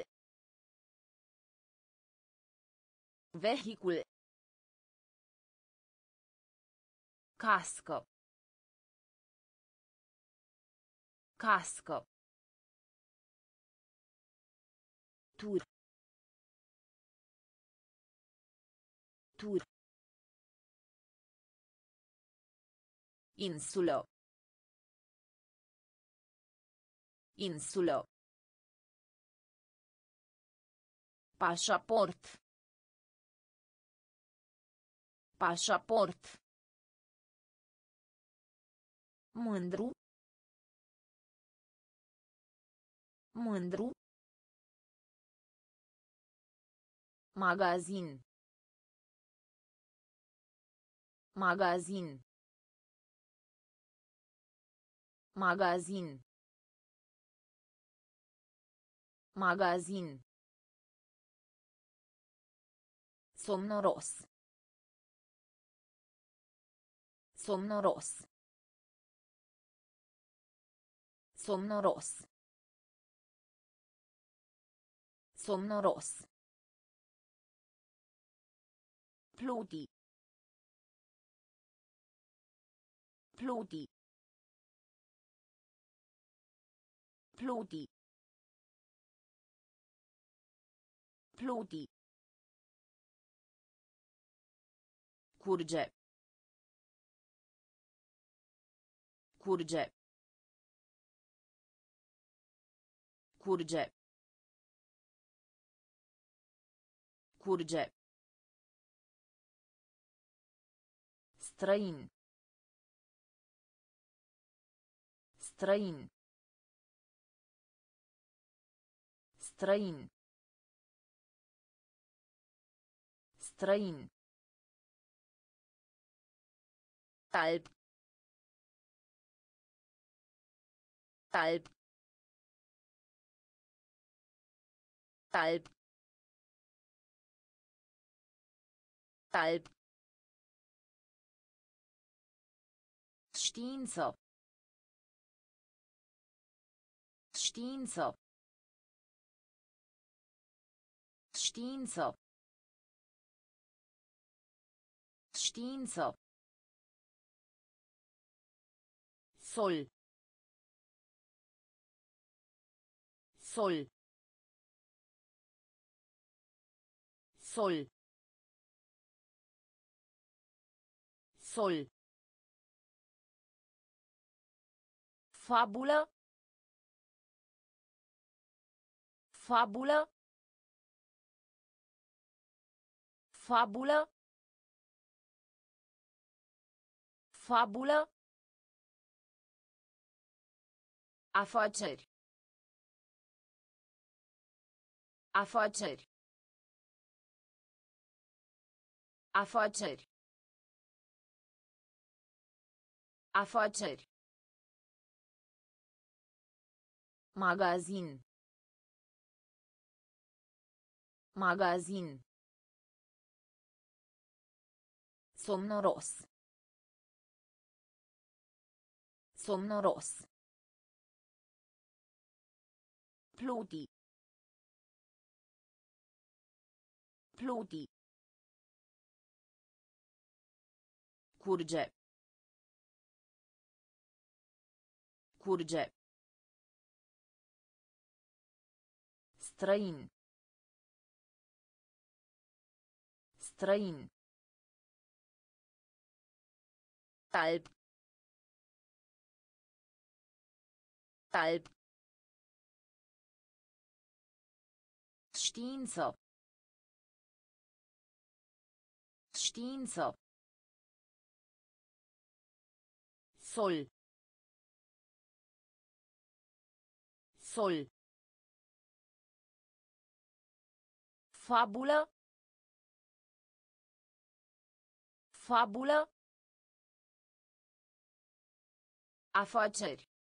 Vehicul. Cască. Cască. Tur. Tur. Insulă. Insulă. Pașaport. Pașaport. Mândru. Mândru. Magazin. Magazin. Magazin. Magazin. Somnoros. Somnoros. Somnoros. Somnoros. Pluti. Pluti. Pluti. Pluti. Curge. Curge. Curge. Curge. Străin. Străin. Străin. Străin. Talp. Talp. Talp. Talp. Știință. Știință. Știință. Știință. Sol. Sol. Sol. Sol. Fabulă. Fabulă. Fabulă. Fabulă. Afaceri. Afaceri. Afaceri. Afaceri. Magazin. Magazin. Somnoros. Somnoros. Pluti. Pluti. Curge. Curge. Străin. Străin. Talp. Talp. Știință. Știință. Sol. Sol. Fabulă. Fabulă. Afaceri.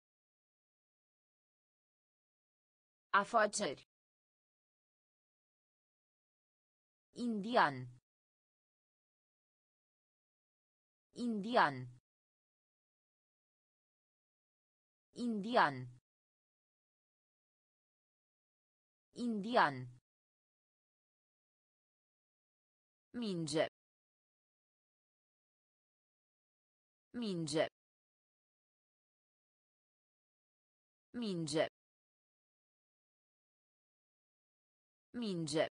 Afaceri. Indian. Indian. Indian. Indian. Minge. Minge. Minge. Minge.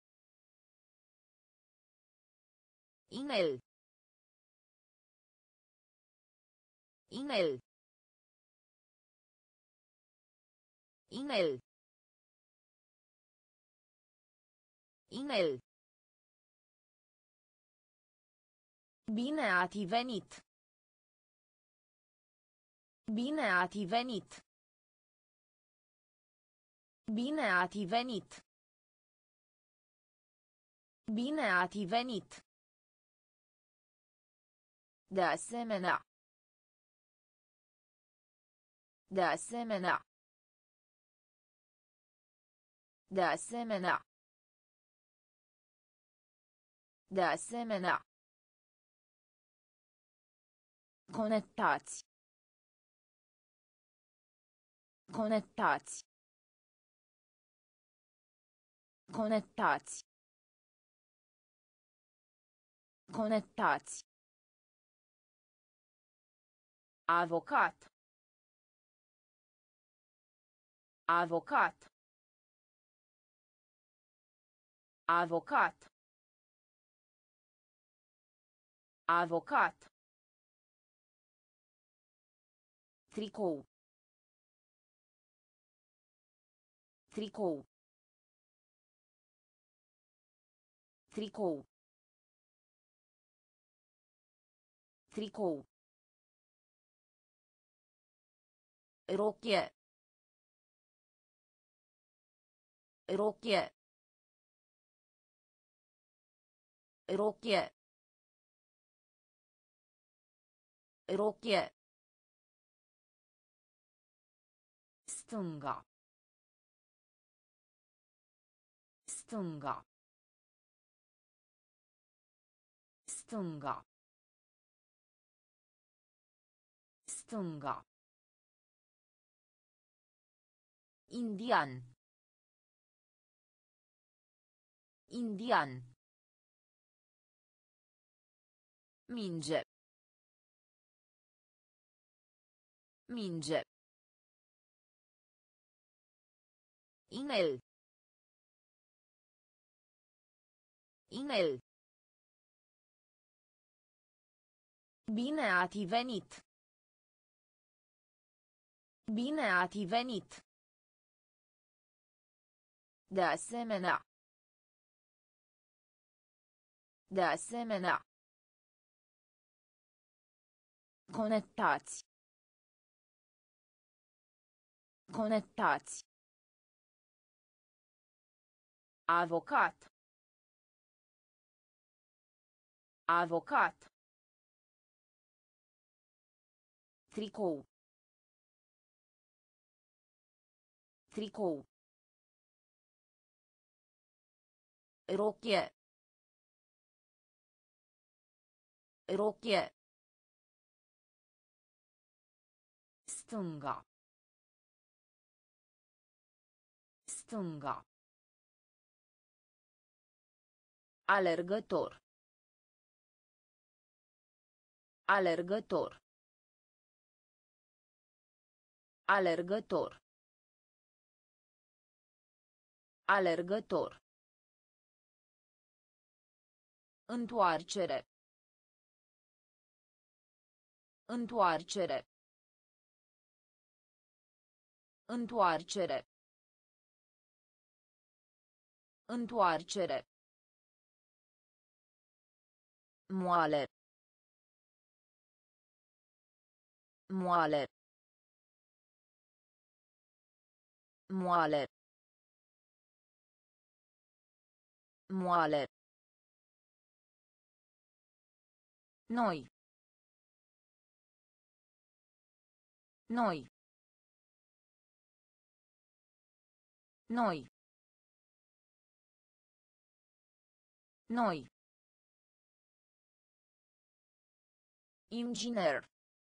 Inel. Inel. Inel. Inel. Bine ați venit. Bine ați venit. Bine ați venit. Bine ați venit. De asemenea. De asemenea. De asemenea. De asemenea. Conectați. Conectați. Conectați. Conectați. Avocat. Avocat. Avocat. Avocat. Tricou. Tricou. Tricou. Tricou. Rochie. Rochie. Rochie. Rochie. Stânga. Stânga. Stânga. Stânga. Indian. Indian. Minge. Minge. Inel. Inel. Bine ați venit. Bine ați venit. De asemenea. De asemenea. Conectați. Conectați. Avocat. Avocat. Tricou. Tricou. Rochie. Rochie. Stânga. Stânga. Alergător. Alergător. Alergător. Alergător. Întoarcere. Întoarcere. Întoarcere. Întoarcere. Moale. Moale. Moale. Moale. Noi. Noi. Noi. Noi. Inginer.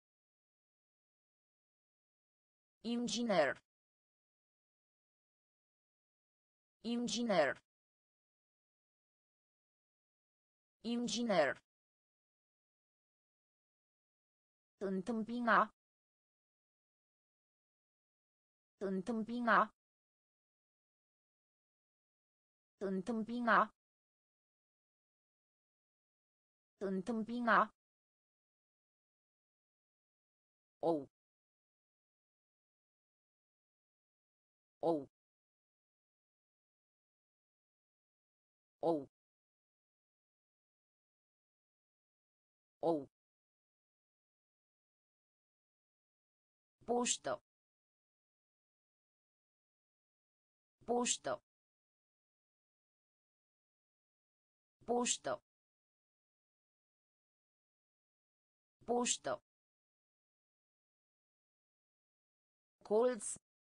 Inginer. Inginer. Inginer. Întâmpina. Întâmpina. Întâmpina. Întâmpina. Ou. Ou. Ou. Ou. Poștă. Poștă. Poștă. Poștă. Colț.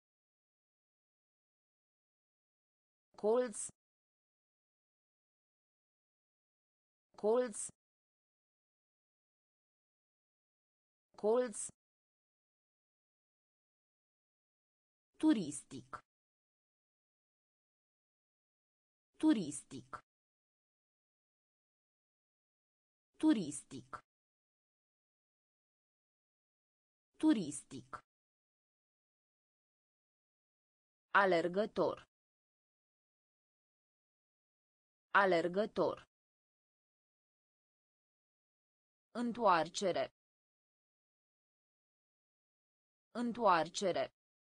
Colț. Colț. Colț. Turistic. Turistic. Turistic. Turistic. Alergător. Alergător. Întoarcere. Întoarcere.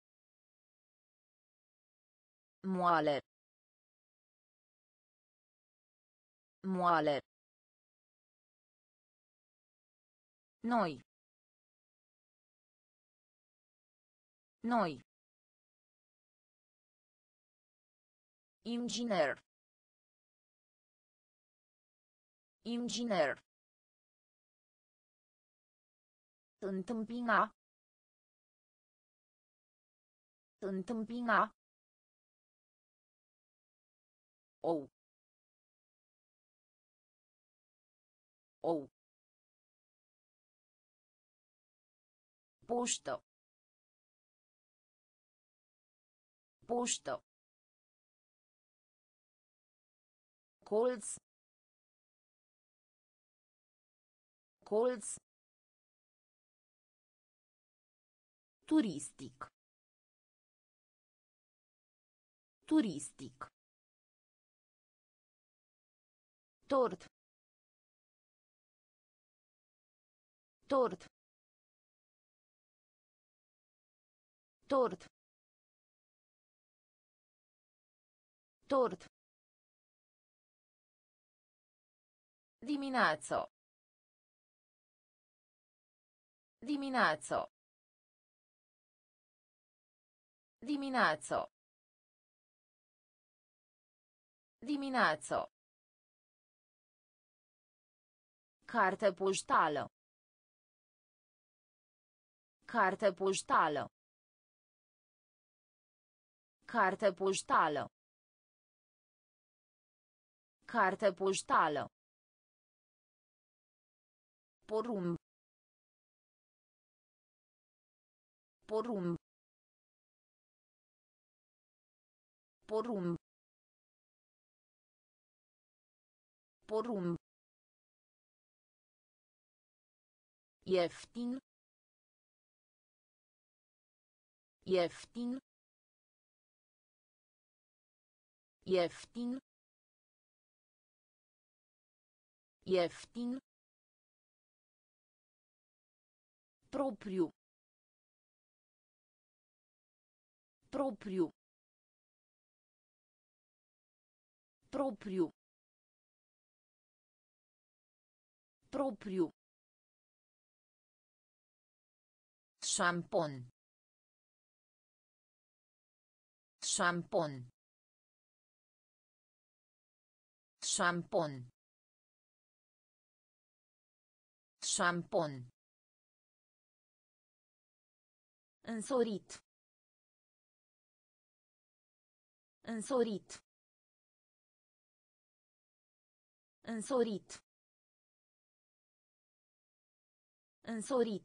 Moale. Moale. Noi. Noi. Inginer. Inginer. Întâmpina. Întâmpina. Ou. Ou. Poștă. Poștă. Colț. Colț. Turistic. Turistic. Tort. Tort. Tort. Tort. Dimineață. Dimineață. Dimineață. Dimineață. Carte poștală. Carte poștală. Carte poștală. Carte poștală. Porumb. Porumb. Porumb. Porumb. Ieftin. Ieftin. Ieftin. Ieftin. Propriu. Propriu. Propriu. Propriu. Șampon. Șampon. Șampon. Șampon. Însorit. Însorit. Însorit. Însorit.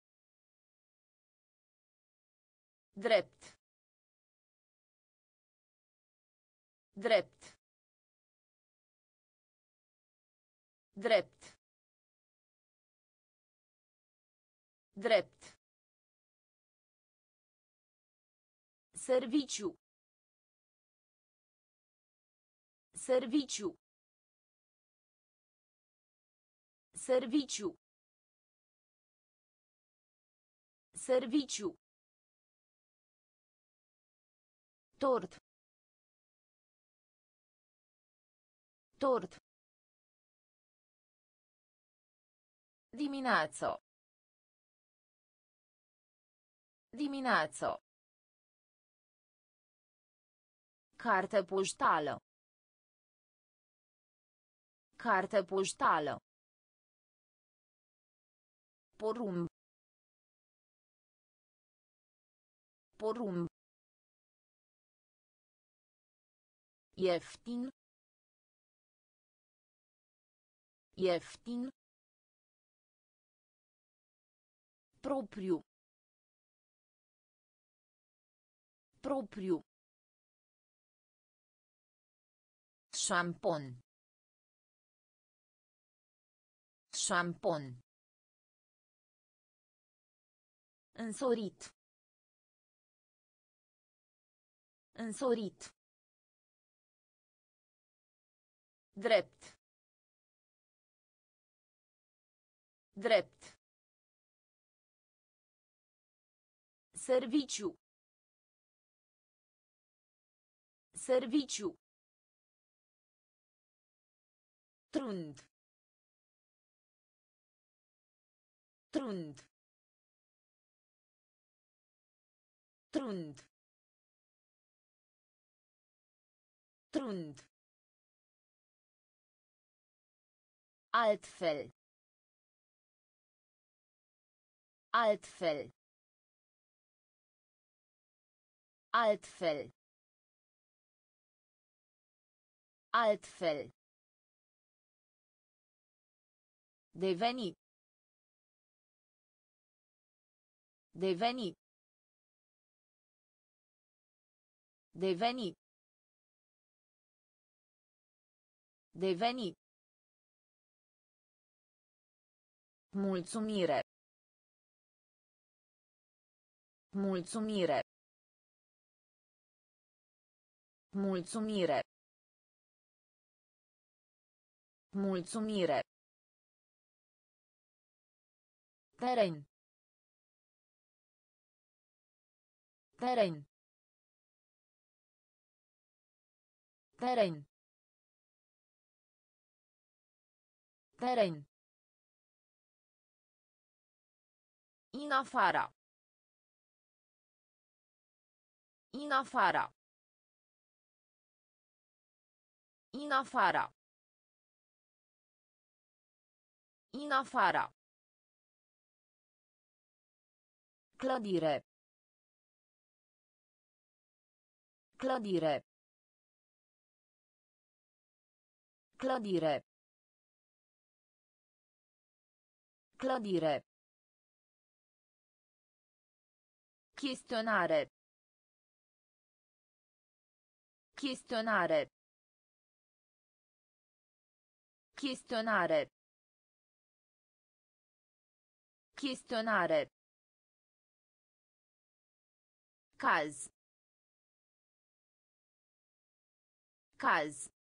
Drept. Drept. Drept. Drept. Serviciu. Serviciu. Serviciu. Serviciu. Tort. Tort. Dimineață. Dimineață. Carte poștală. Carte poștală. Porumb. Porumb. Ieftin. Ieftin. Propriu. Propriu. Șampon. Șampon. Însorit. Însorit. Drept. Drept. Serviciu. Serviciu. Trund. Trund. Trund. Trund. Altfel. Altfel. Altfel. Altfel. Deveni. Deveni. Deveni. Deveni. Mulțumire. Mulțumire. Mulțumire. Mulțumire. Teren. Teren. Teren. Teren. In afara. In afara. In afara. In afara. Clădire. Clădire. Clădire. Clădire. Chestionare. Chestionare. Chestionare. Chestionare. Caz. Caz.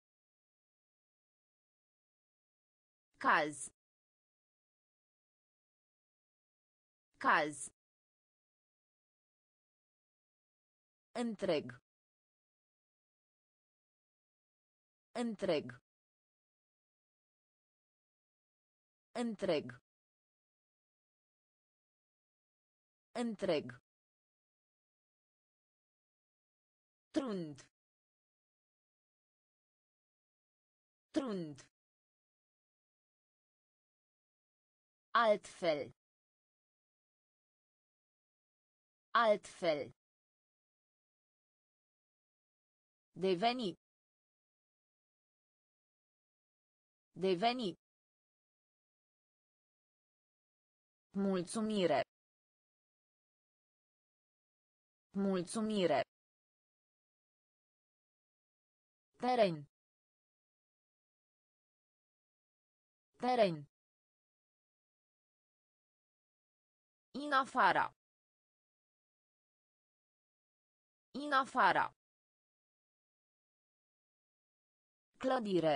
Caz. Caz. Întreg. Întreg. Întreg. Întreg. Trund. Trund. Altfel. Altfel. Deveni. Deveni. Mulțumire. Mulțumire. Teren. Teren. In afara. In afara. Clădire.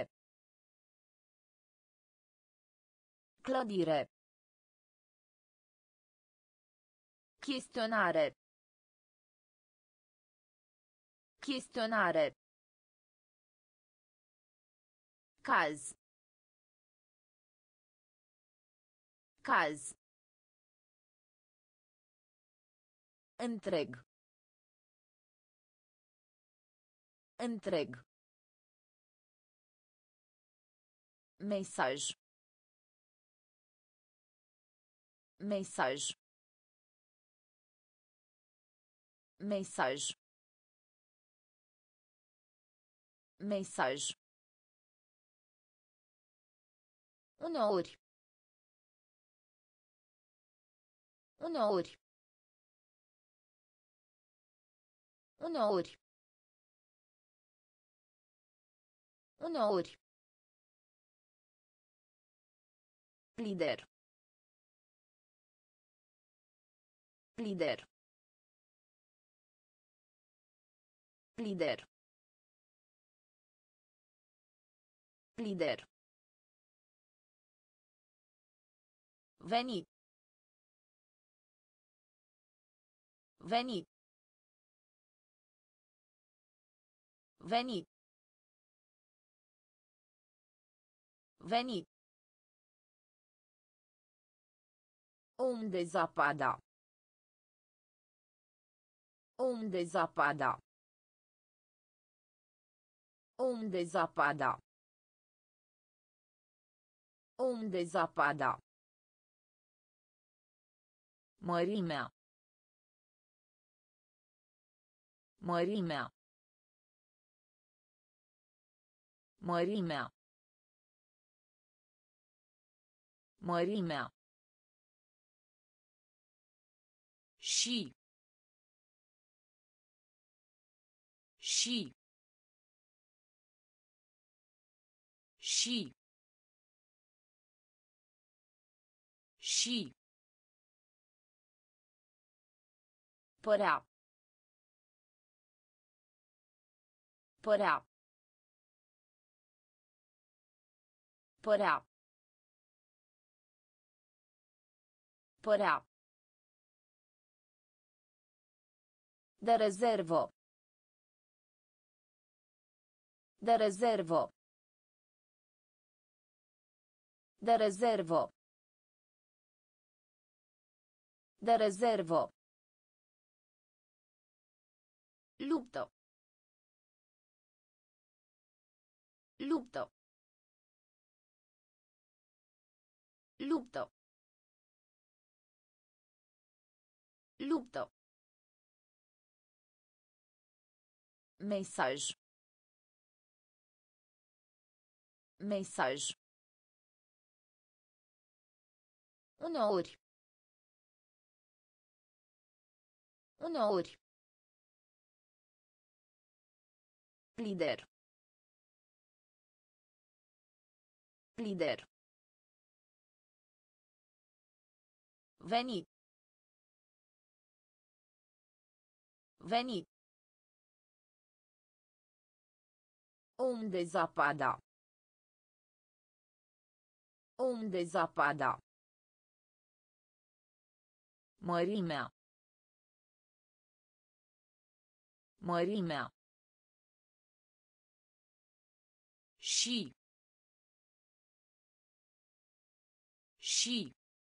Clădire. Chestionare. Chestionare. Caz. Caz. Întreg. Întreg. Mesaj. Mesaj. Mesaj. Mesaj. Uneori. Uneori. Uneori. Uneori. Lider. Lider. Lider. Lider. Veni. Veni. Veni. Veni. Unde zapada. Unde zapada. Unde zapada. Unde zapada. Mărimea. Mărimea. Mărimea. Mărimea. Și. Și. Și. Și. Părea. Părea. Părea. Părea. De rezervă. De rezervă. De rezervă. De rezervă. Luptă. Luptă. Luptă. Luptă. Mesaj. Mesaj. Uneori. Uneori. Lider. Lider. Veni. Veni. Unde zapada. Unde zapada. Mărimea. Mărimea. Și. Și.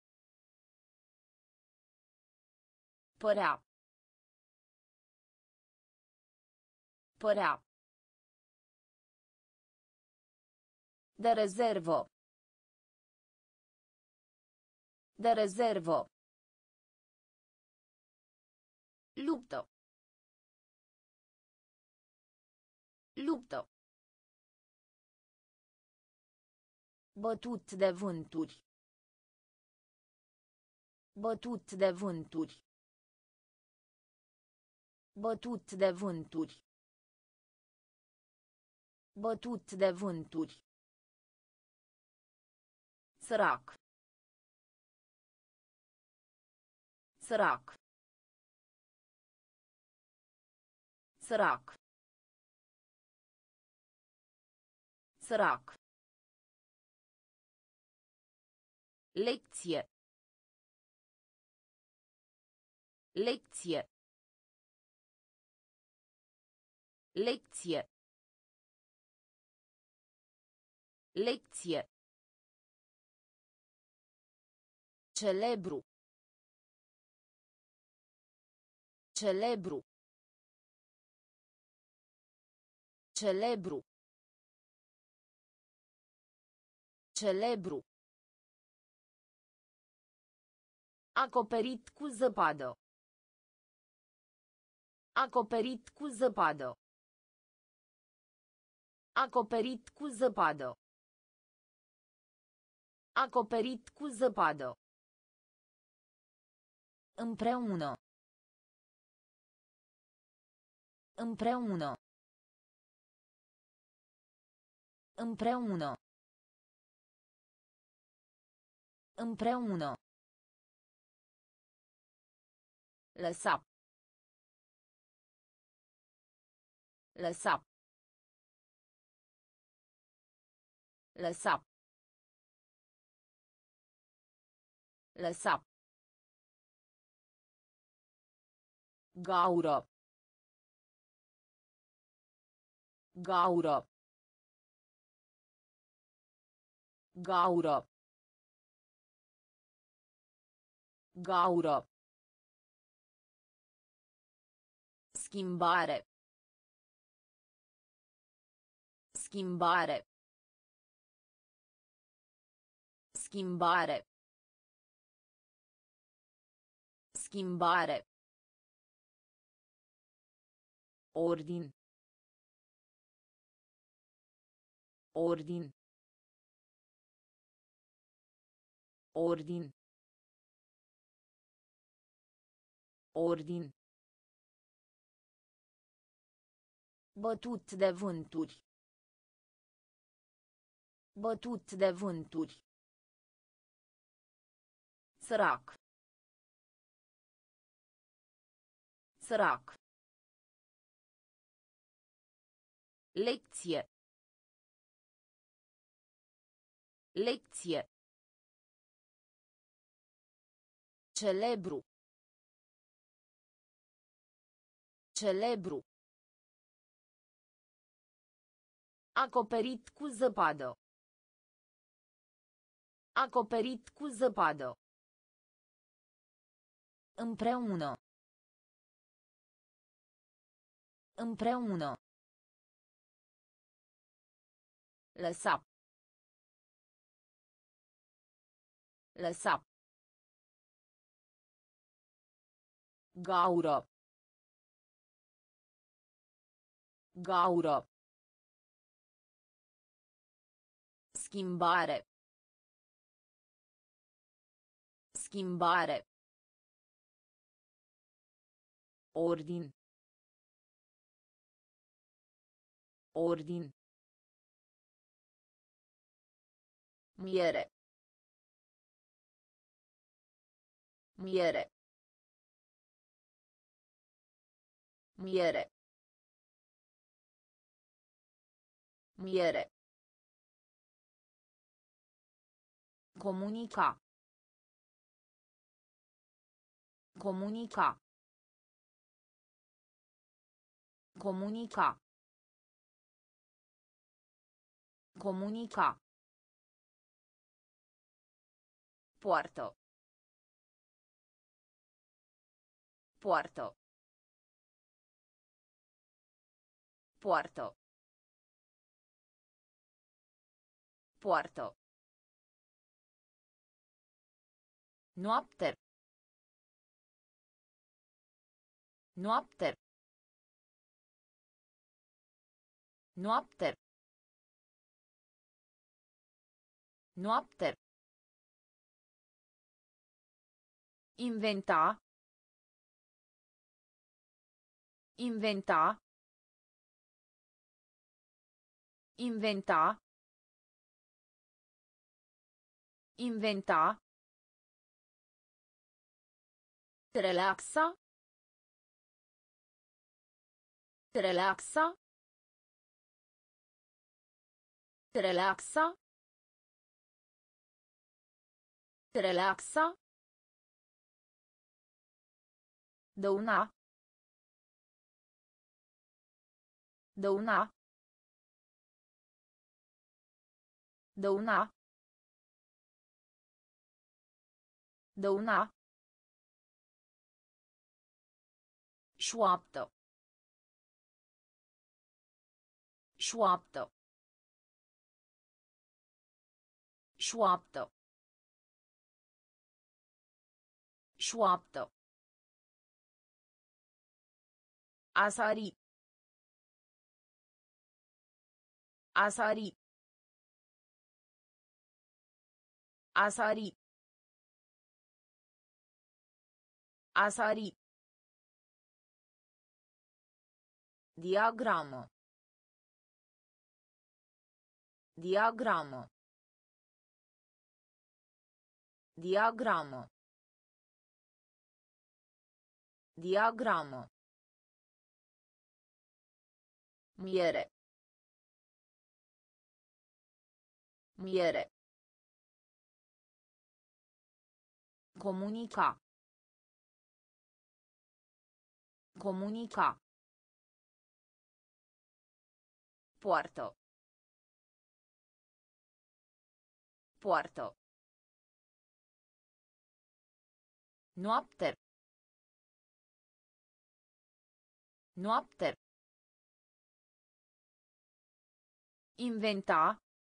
Părea. Părea. De rezervă. De rezervă. Luptă. Luptă. Bătut de vânturi. Bătut de vânturi. Bătut de vânturi. Bătut de vânturi. Sărac. Sărac. Sărac. Sărac. Lecție. Lecție. Lecție. Lecție. Celebru. Celebru. Celebru. Celebru. Acoperit cu zăpadă. Acoperit cu zăpadă. Acoperit cu zăpadă. Acoperit cu zăpadă. Împreună. Împreună. Împreună. Împreună. Lăsa. Lăsa. Lăsa. Lăsa. Gaură. Gaură. Gaură. Gaură. Schimbare. Schimbare. Schimbare. Schimbare. Ordin. Ordin. Ordin. Ordin. Bătut de vânturi. Bătut de vânturi. Sărac. Sărac. Lecție. Lecție. Celebru. Celebru. Acoperit cu zăpadă. Acoperit cu zăpadă. Împreună. Împreună. Lăsa. Lăsa. Gaură. Gaură. Schimbare. Schimbare. Ordin. Ordin. Miere. Miere. Miere. Miere. Comunica. Comunica. Comunica. Comunica. Poartă. Poartă. Poartă. Poartă. Noapte. Noapte. Noapte. Noapte. Inventa. Inventa. Inventa. Inventa. Relaxa. Relaxa. Relaxa. Relaxa. Dăuna. Dăuna. Dăuna. Dăuna. Șoaptă. Șoaptă. Șoaptă. Șoaptă. A sari. A sari. A sari. A sari. Diagramă. Diagramă. Diagramă. Diagramă. Miere. Miere. Comunica. Comunica. Poartă. Poartă. Noapte. Noapte. Inventa.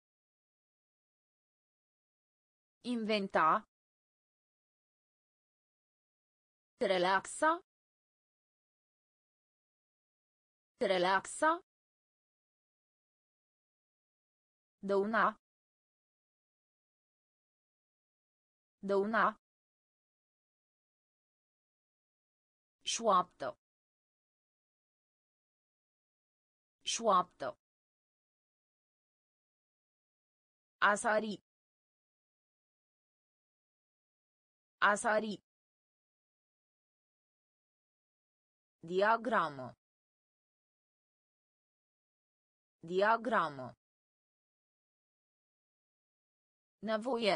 Inventa. Relaxa. Relaxa. Dăuna. Dăuna. Șoaptă. Șoaptă. A sari. A sari. Diagramă. Diagramă. Nevoie.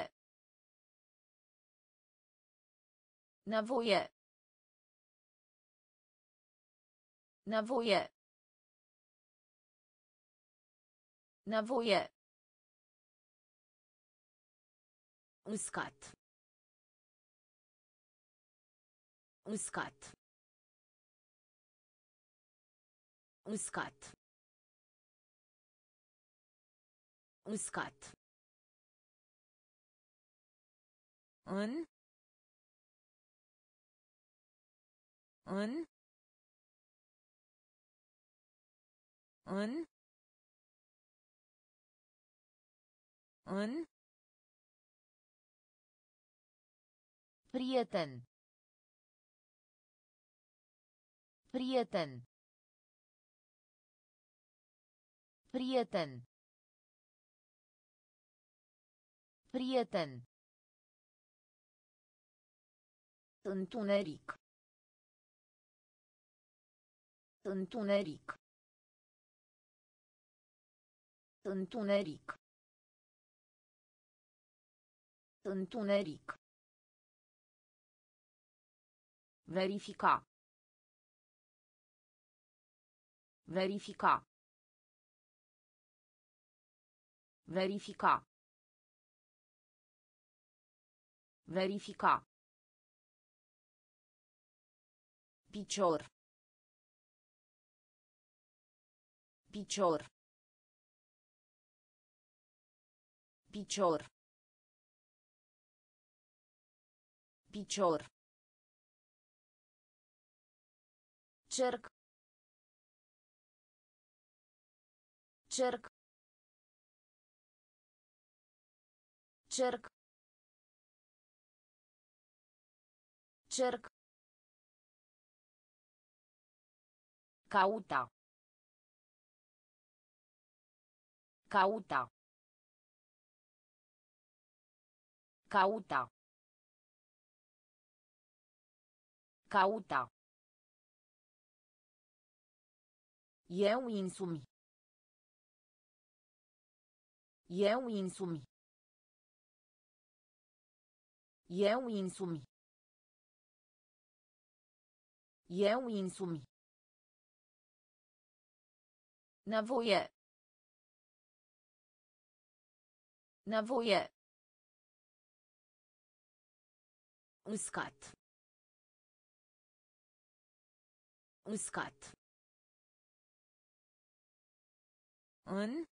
Nevoie. Nevoie. Nevoie. Uscat. Uscat. Uscat. Uscat. În. În. În. În. Prieten. Prieten. Prieten. Prieten. Întuneric. Întuneric. Întuneric. Întuneric. Verifica. Verifica. Verifica. Verifica. Picior. Picior. Picior. Picior. Cerc. Cerc. Cerc. Cerc. Cauta. Cauta. Cauta. Cauta. Eu însumi. Eu însumi. Eu însumi. Eu însumi. Nevoie. Nevoie. Uscat. Uscat. În.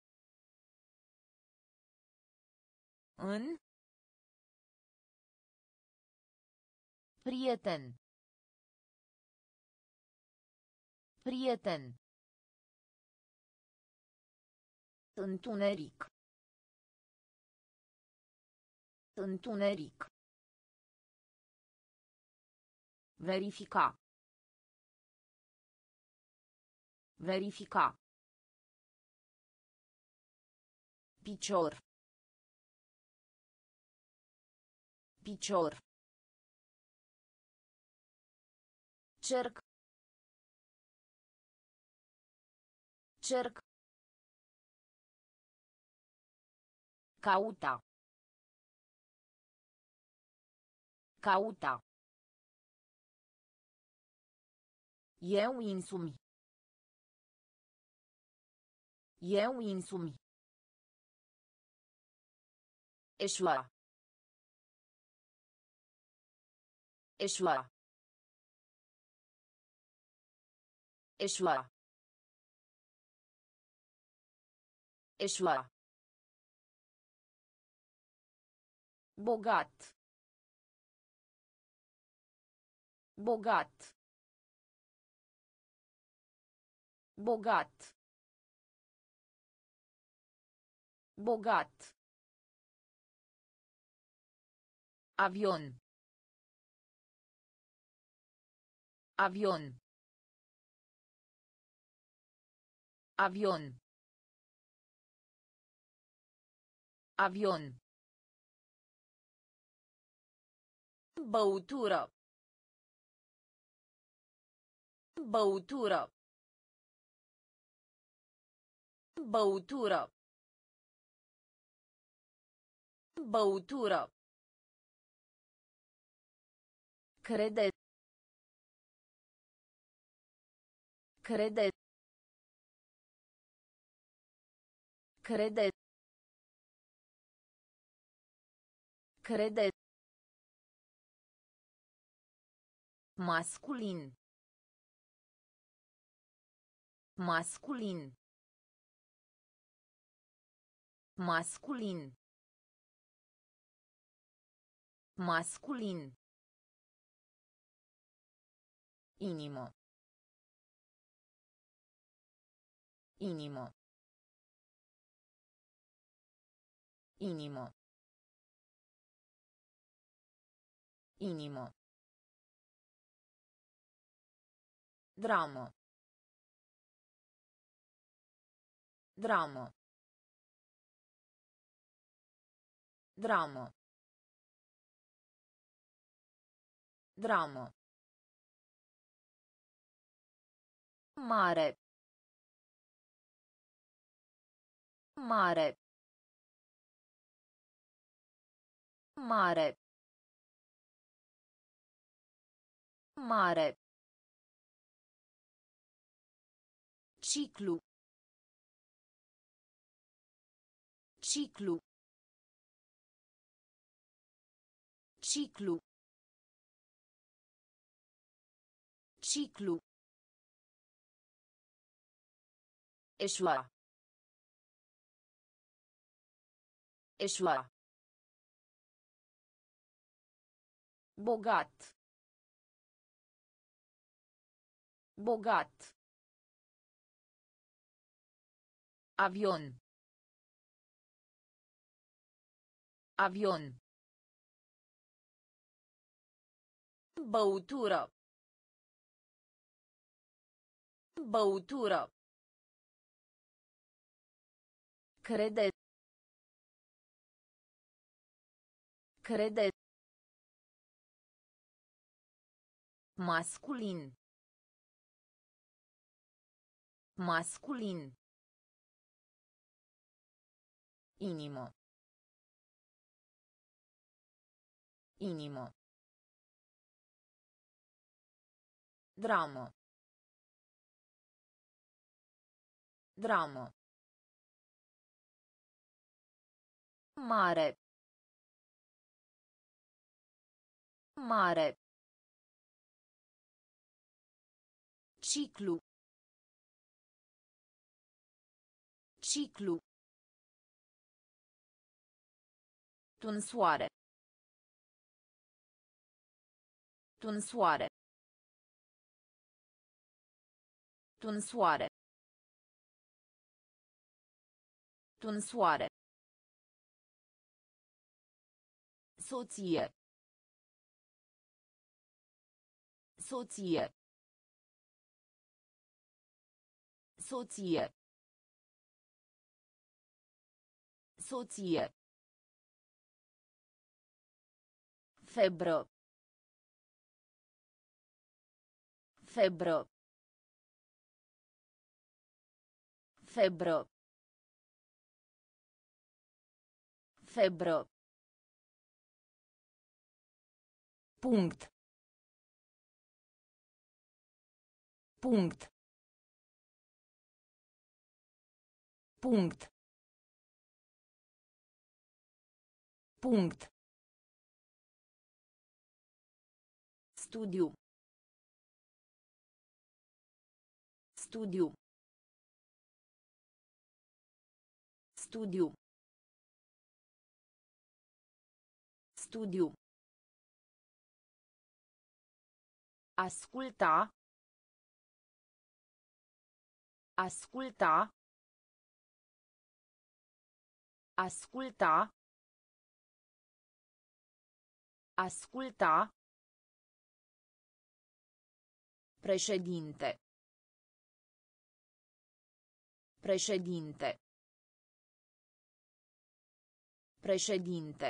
În. Prieten. Prieten. Întuneric. Întuneric. Verifica. Verifica. Picior. Picior. Cerc. Cerc. Cauta. Cauta. Eu însumi. Eu însumi. Eșua. Eșua. Eșua. Eșua. Bogat. Bogat. Bogat. Bogat. Avion. Avion. Avion. Avion. Băutură. Băutură. Băutură. Băutură. Crede. Crede. Crede. Crede. Masculin. Masculin. Masculin. Masculin. Inimă. Inimă. Inimă. Inimă. Dramă. Dramă. Dramă. Dramă. Mare. Mare. Mare. Mare. Ciclu. Ciclu. Ciclu. Ciclu. Eșua. Eșua. Bogat. Bogat. Avion. Avion. Băutură. Băutură. Crede. Crede. Masculin. Masculin. Inimă. Inimă. Dramă. Dramă. Mare. Mare. Ciclu. Ciclu. Tunsoare. Tunsoare. Tunsoare. Tunsoare. Soție. Soție. Soție. Soție. Febră. Febră. Febră. Febră. Punct. Punct. Punct. Punct. Studiu. Studiu. Studiu. Studiu. Asculta. Asculta. Asculta. Asculta. Președinte. Președinte. Președinte.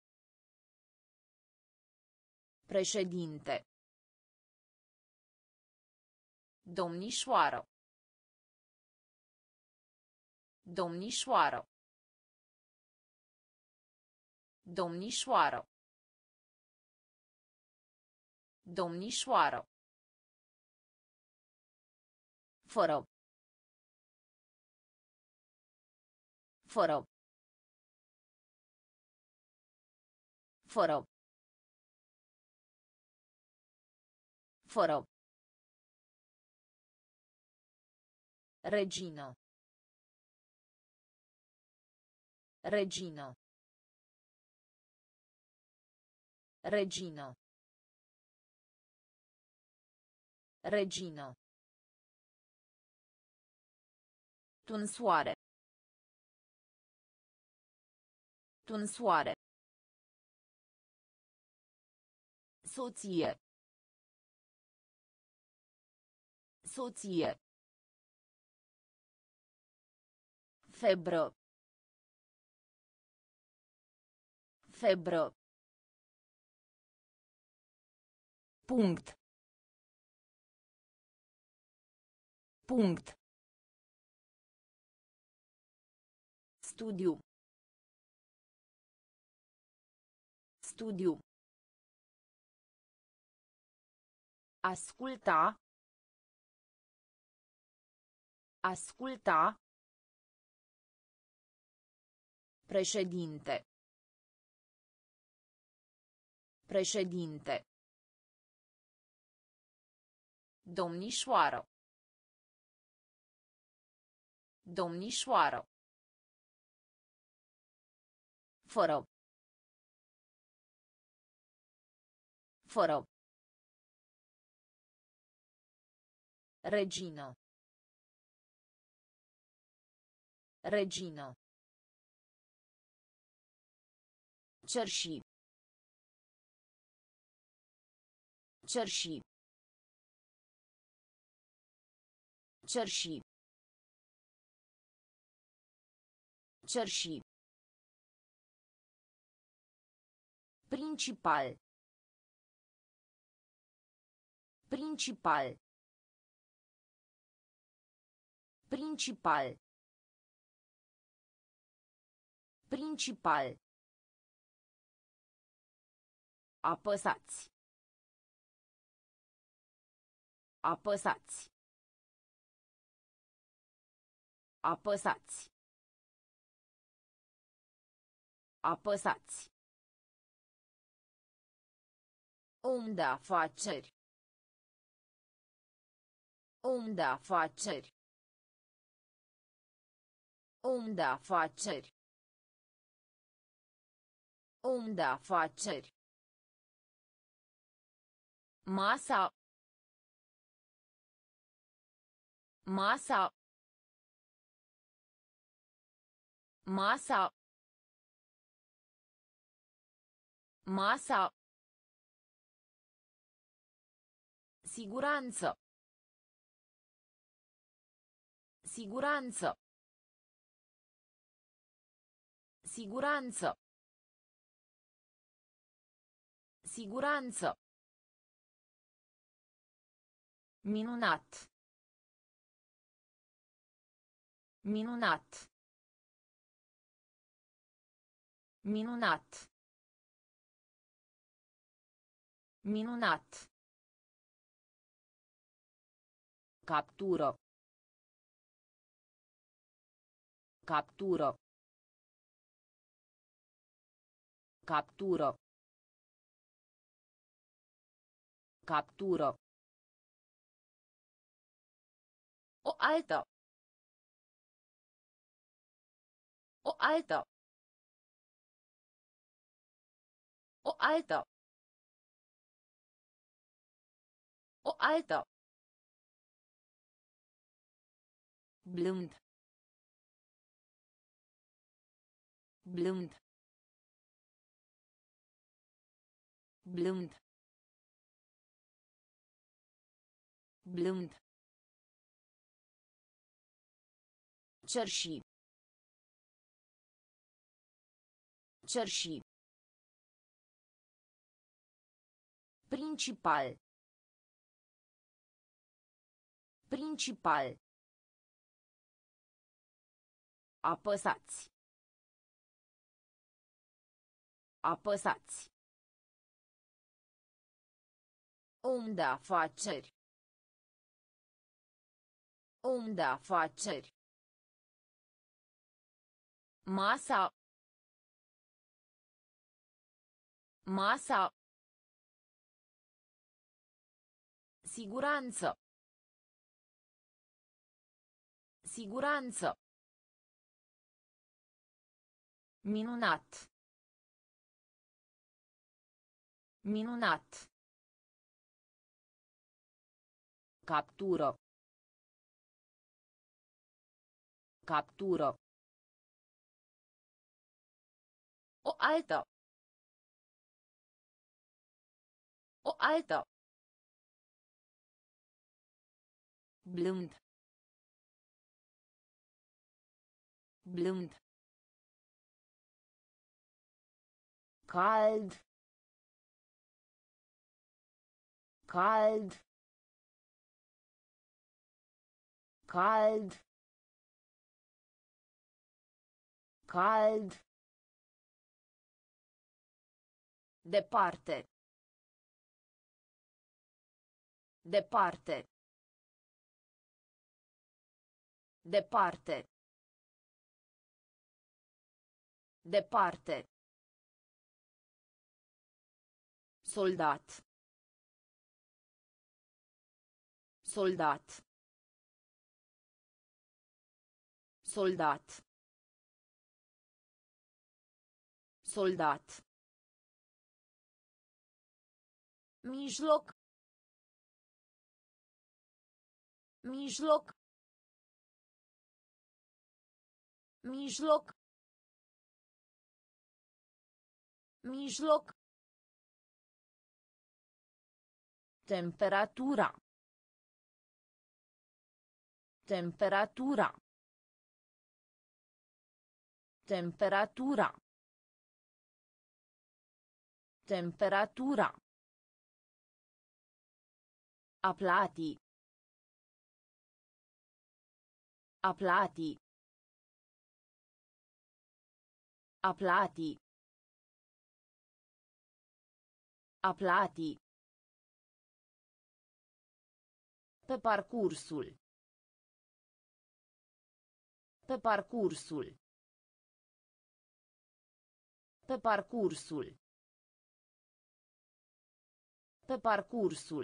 Președinte. Domnișoară. Domnișoară. Domnișoară. Domnișoară. Fără. Fără. Fără. Fără. Regină. Regină. Regină. Regină. Tunsoare. Tunsoare. Soție. Soție. Febră. Febră. Punct. Punct. Studiu. Studiu. Asculta. Asculta. Președinte. Președinte. Domnișoară. Domnișoară. Fără. Fără. Regină. Regină. Cerși. Cerși. Cerși. Cerși. Principal. Principal. Principal. Principal. Apăsați. Apăsați. Apăsați. Apăsați. Om de afaceri. Om de afaceri. Om de afaceri. Om de afaceri. Masa. Masa. Masa. Masa. Siguranță. Siguranță. Siguranță. Siguranță. Minunat. Minunat. Minunat. Minunat. Captură. Captură. Captură. Captură. O altă. O altă. O altă. O altă. Blând. Blând. Blând. Blând. Cerși. Cerși. Principal. Principal. Apăsați. Apăsați. Om de afaceri. Om de afaceri. Masa. Masa. Siguranță. Siguranță. Minunat. Minunat. Captură. Captură. O altă. O altă. Blând. Blând. Cald. Cald. Cald. Cald. Departe. Departe. Departe. Departe. Soldat. Soldat. Soldat. Soldat. Mijloc. Mijloc. Mijloc. Mijloc. Temperatura. Temperatura. Temperatura. Temperatura. Aplati. Aplati. Aplati. Aplati. Pe parcursul. Pe parcursul. Pe parcursul. Pe parcursul.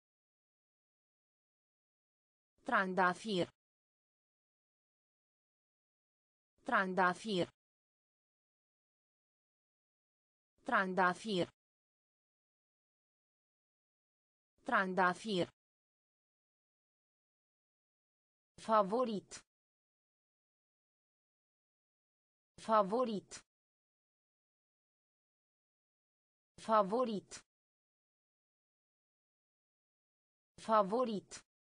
Trandafir. Trandafir. Trandafir. Trandafir. Favorit. Favorit. Favorit. Favorit.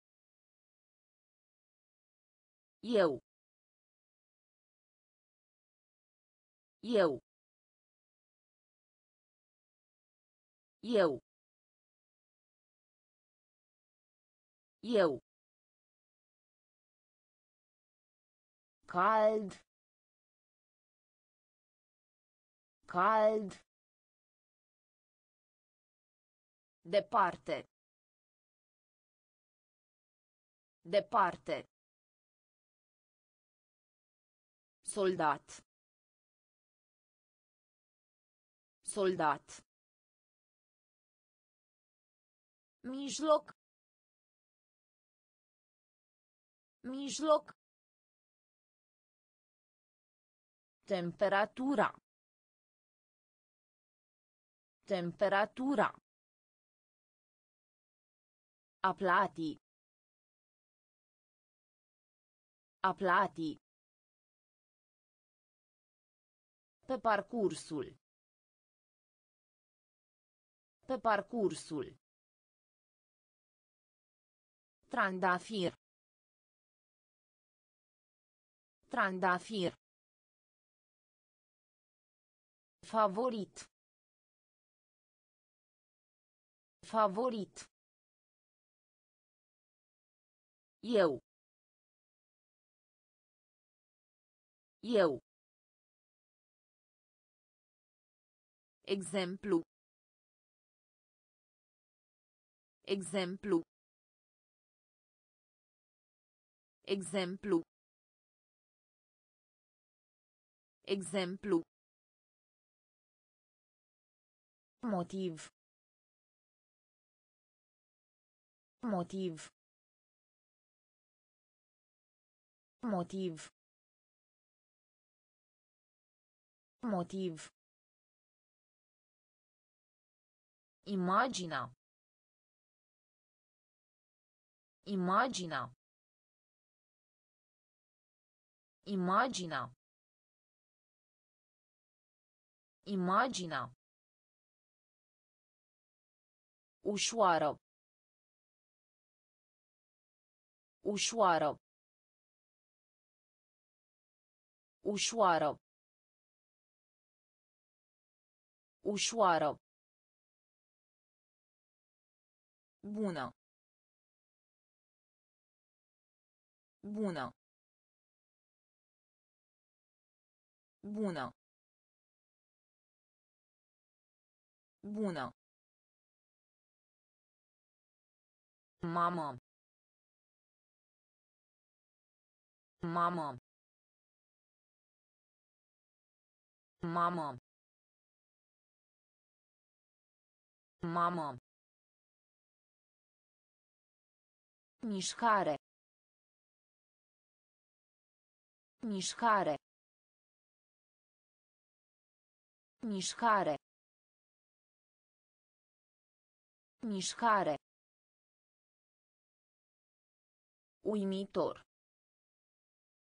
Eu. Eu. Eu. Eu. Cald. Cald. Departe. Departe. Soldat. Soldat. Mijloc. Mijloc. Temperatura. Temperatura. Aplati. Aplati. Pe parcursul. Pe parcursul. Trandafir. Trandafir. Favorit. Favorit. Eu. Eu. Exemplu. Exemplu. Exemplu. Exemplu. Motiv. Motiv. Motiv. Motiv. Imagina. Imagina. Imagina. Imagina. Ușoară. Ușoară. Ușoară. Ușoară. Bună. Bună. Bună. Bună. Mamă. Mamă. Mamă. Mamă. Mișcare. Mișcare. Mișcare. Mișcare. Uimitor.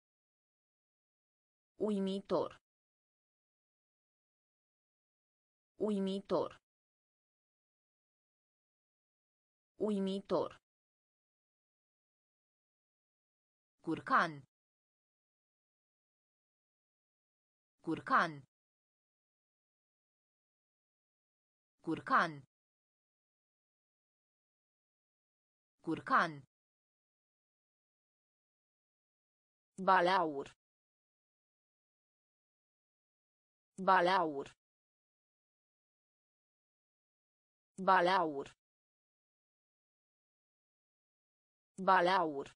Uimitor. Uimitor. Uimitor. Curcan. Curcan. Curcan. Curcan. Balaur. Balaur. Balaur. Balaur.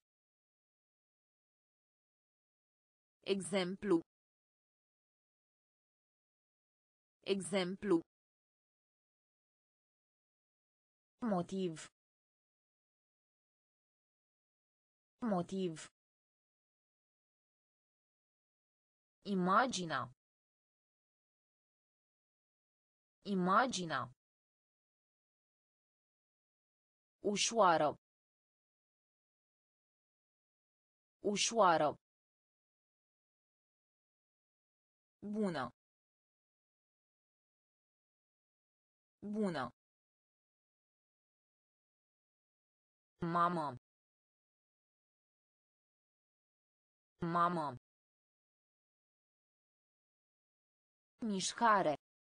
Exemplu. Exemplu. Motiv. Motiv. Imagina. Imagina. Ușoară. Ușoară. Bună. Bună. Mamă. Mamă. Mișcare.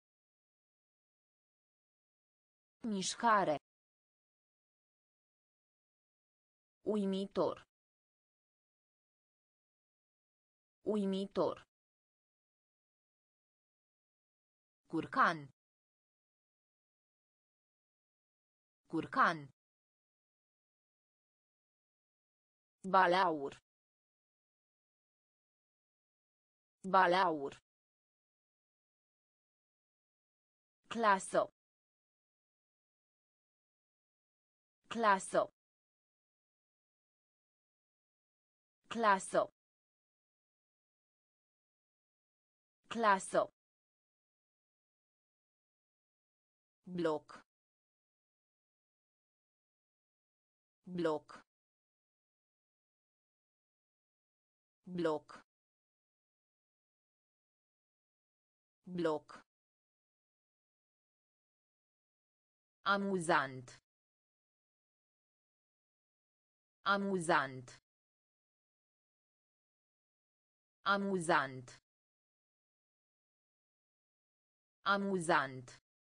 Mișcare. Uimitor. Uimitor. Curcan. Curcan. Balaur. Balaur. Clasă. Clasă. Clasă. Clasă. Bloc. Bloc. Bloc. Bloc. Amuzant. Amuzant. Amuzant. Amuzant.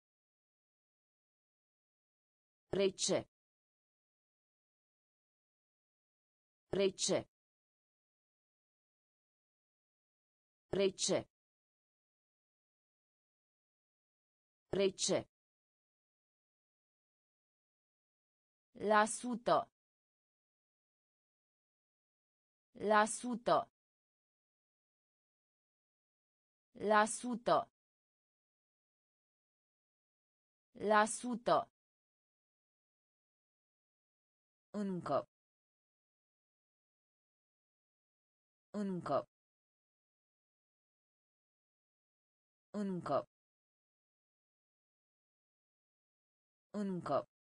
Rece. Rece. Rece. Rece. La sută. La sută. La sută. La sută. Încă. Încă. Încă. Încă.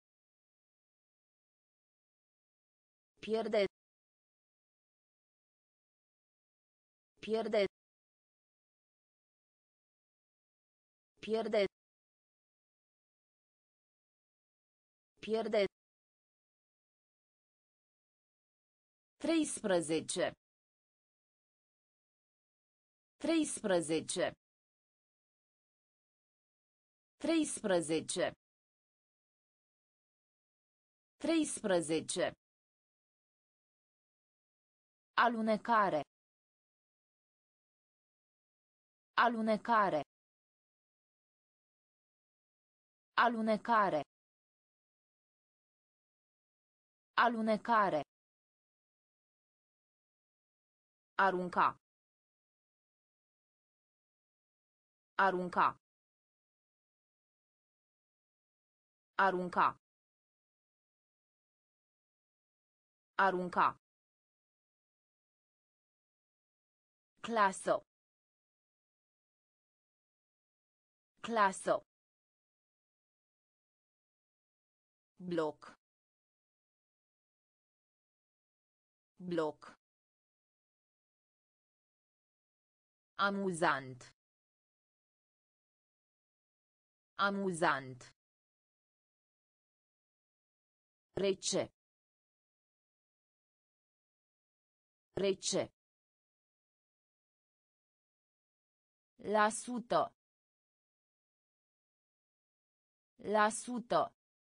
Pierde. Pierde. Pierde. Pierde. 13. 13. 13. 13. Alunecare. Alunecare. Alunecare. Alunecare. Arunca. Arunca. Arunca. Arunca. Clasă. Clasă. Bloc. Bloc. Amuzant. Amuzant. Rece. Rece. La sută. La sută.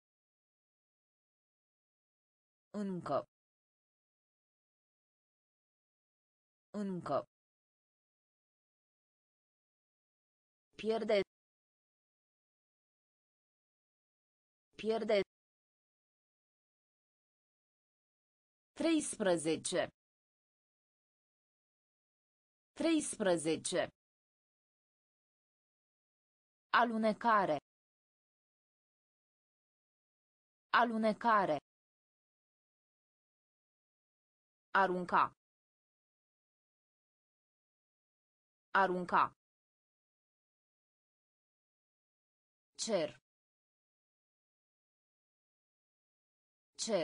Încă. Încă. Pierde. Pierde. 13. 13. Alunecare. Alunecare. Arunca. Arunca. Cer. Cer.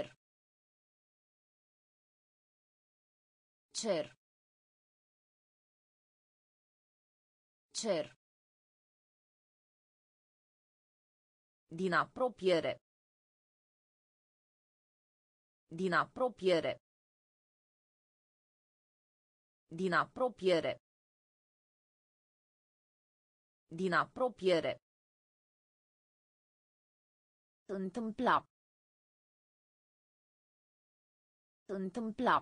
Cer. Cer. Din apropiere. Din apropiere. Din apropiere. Din apropiere. Întâmpla. Întâmpla.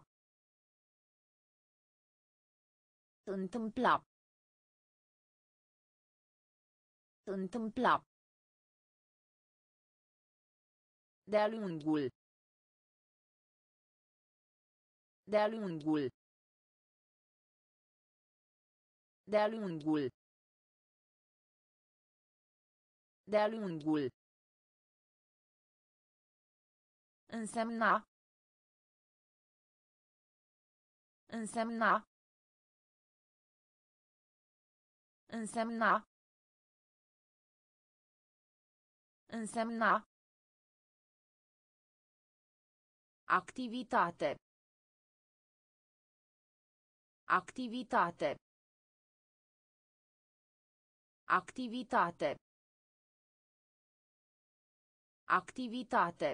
Întâmpla. Întâmpla. De-a lungul. De-a lungul. De-a lungul. De-a lungul. Însemna. Însemna. Însemna. Însemna. Activitate. Activitate. Activitate. Activitate.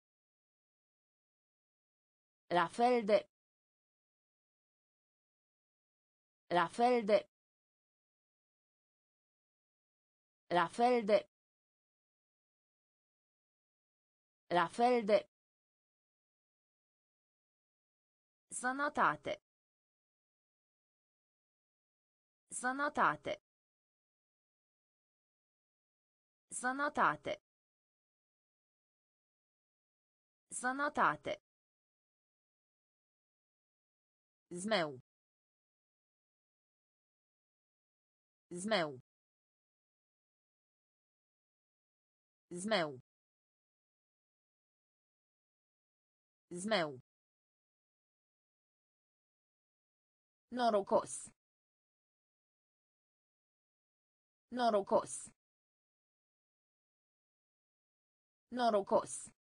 La fel de. La fel de. La fel de. La fel de. Sănătate. Sănătate. Sănătate. Sănătate. Zmeu. Zmeu. Zmeu. Zmeu. Norocos. Norocos. Norocos.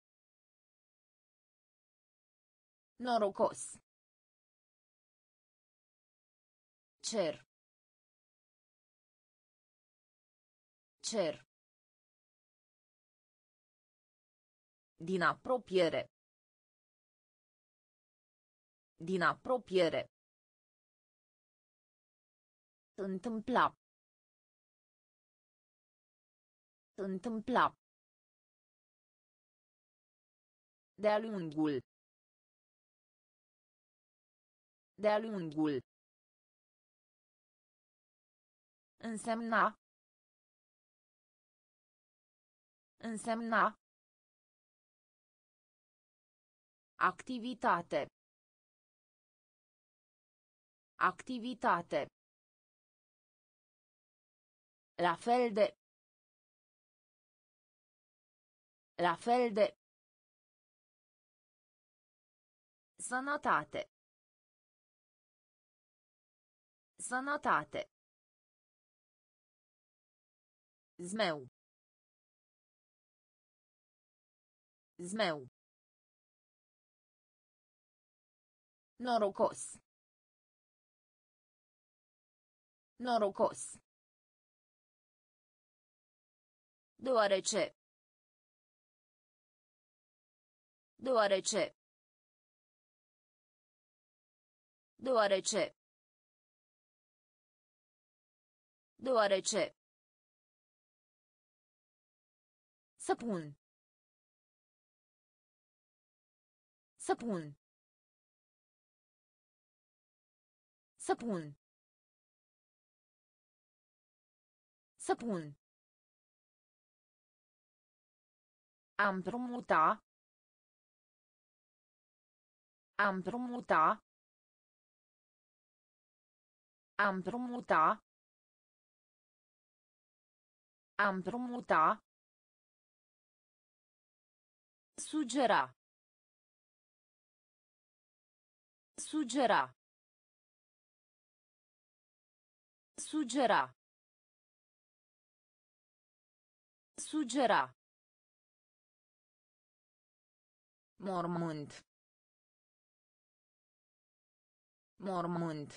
Norocos. Cer. Cer. Din apropiere. Din apropiere. Întâmpla. Întâmpla. De-a lungul. De-a lungul. Însemna. Însemna. Activitate. Activitate. La fel de. La fel de. Sănătate. Sănătate. Zmeu. Zmeu. Norocos. Norocos. Deoarece. Deoarece. Deoarece. Deoarece. Să pun. Să pun. Să pun. Să pun. Am împrumuta. Am împrumuta. Am împrumuta. Am împrumuta. Sugera. Sugera. Sugera. Sugera. Mormânt. Mormânt.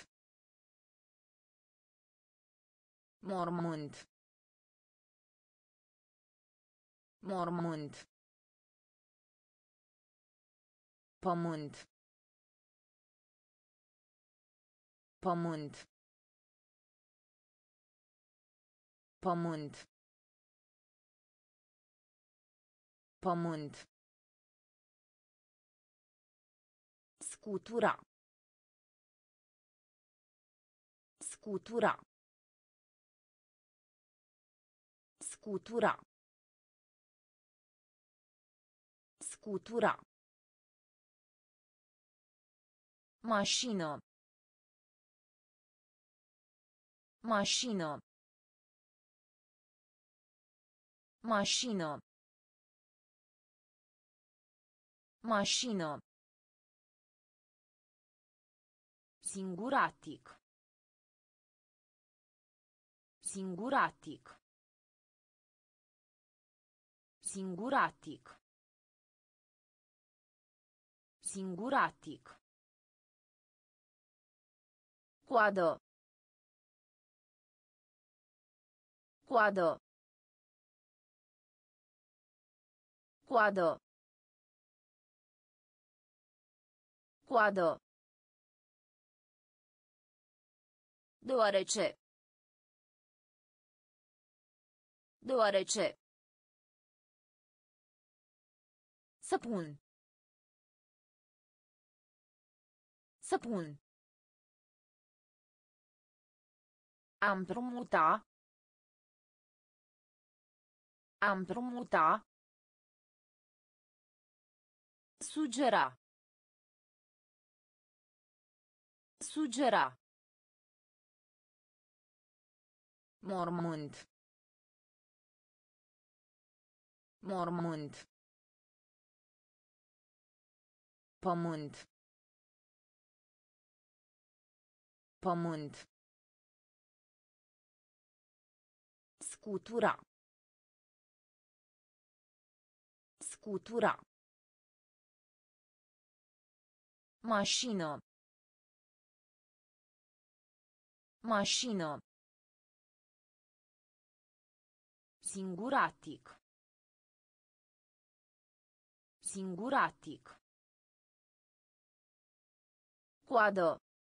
Mormânt. Mormânt. Pământ. Pământ. Pământ. Pământ. Scutura. Scutura. Scutura. Scutura. Mașină. Mașină. Mașină. Mașină. Singuratic. Singuratic. Singuratic. Singuratic. Coadă. Coadă. Coadă. Coadă. Deoarece. Deoarece. Să pun. Să pun. Am împrumuta. Am împrumuta. Sugera. Sugera. Mormânt. Mormânt. Pământ. Pământ. Scutura. Scutura. Mașină. Mașină. Singuratic. Singuratic. Coadă.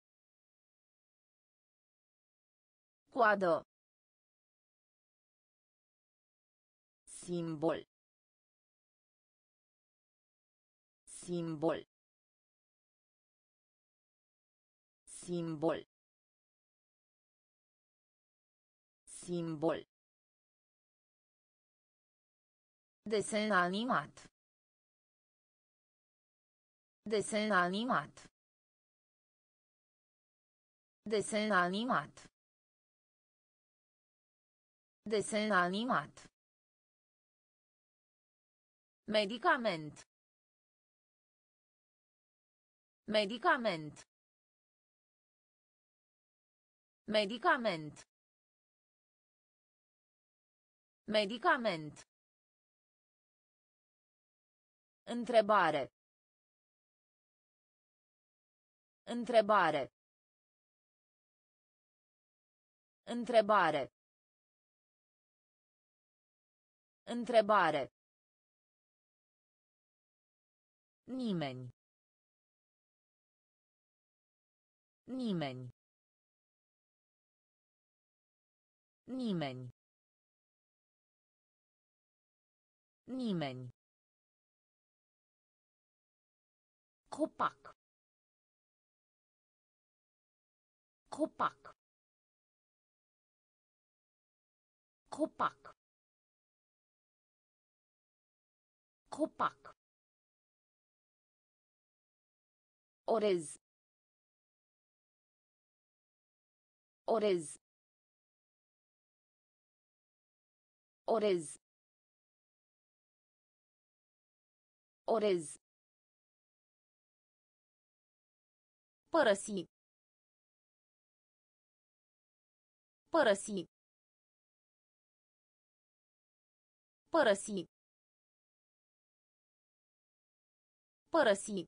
Coadă. Simbol. Simbol. Simbol. Simbol. Desen animat. Desen animat. Desen animat. Desen animat. Medicament. Medicament. Medicament. Medicament. Întrebare. Întrebare. Întrebare. Întrebare. Nimeni. Nimeni. Nimeni. Nimeni. Copac. Copac. Copac. Copac. Orez. Orez. Orez. Orez. Părăsi. Părăsi. Părăsi. Părăsi.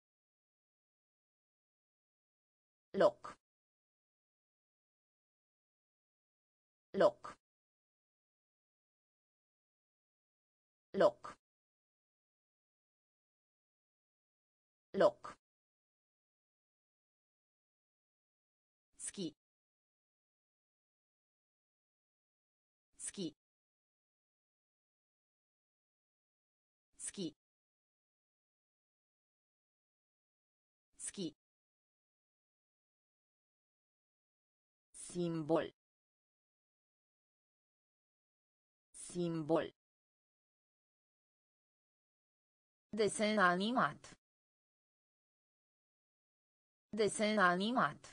Loc. Loc. Loc. Loc. Ski. Ski. Ski. Ski. Simbol. Simbol. Desen animat. Desen animat.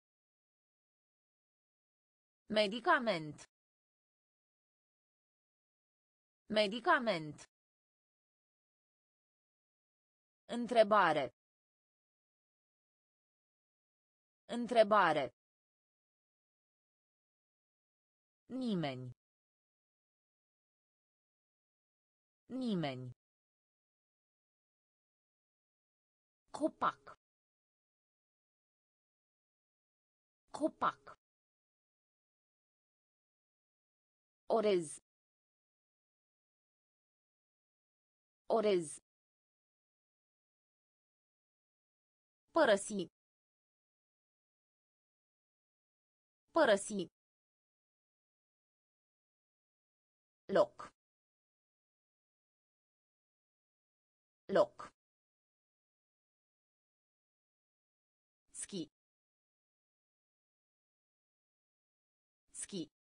Medicament. Medicament. Întrebare. Întrebare. Nimeni. Nimeni. Copac. Copac. Orez. Orez. Părăsi. Părăsi. Loc. Loc. Ski. Ski.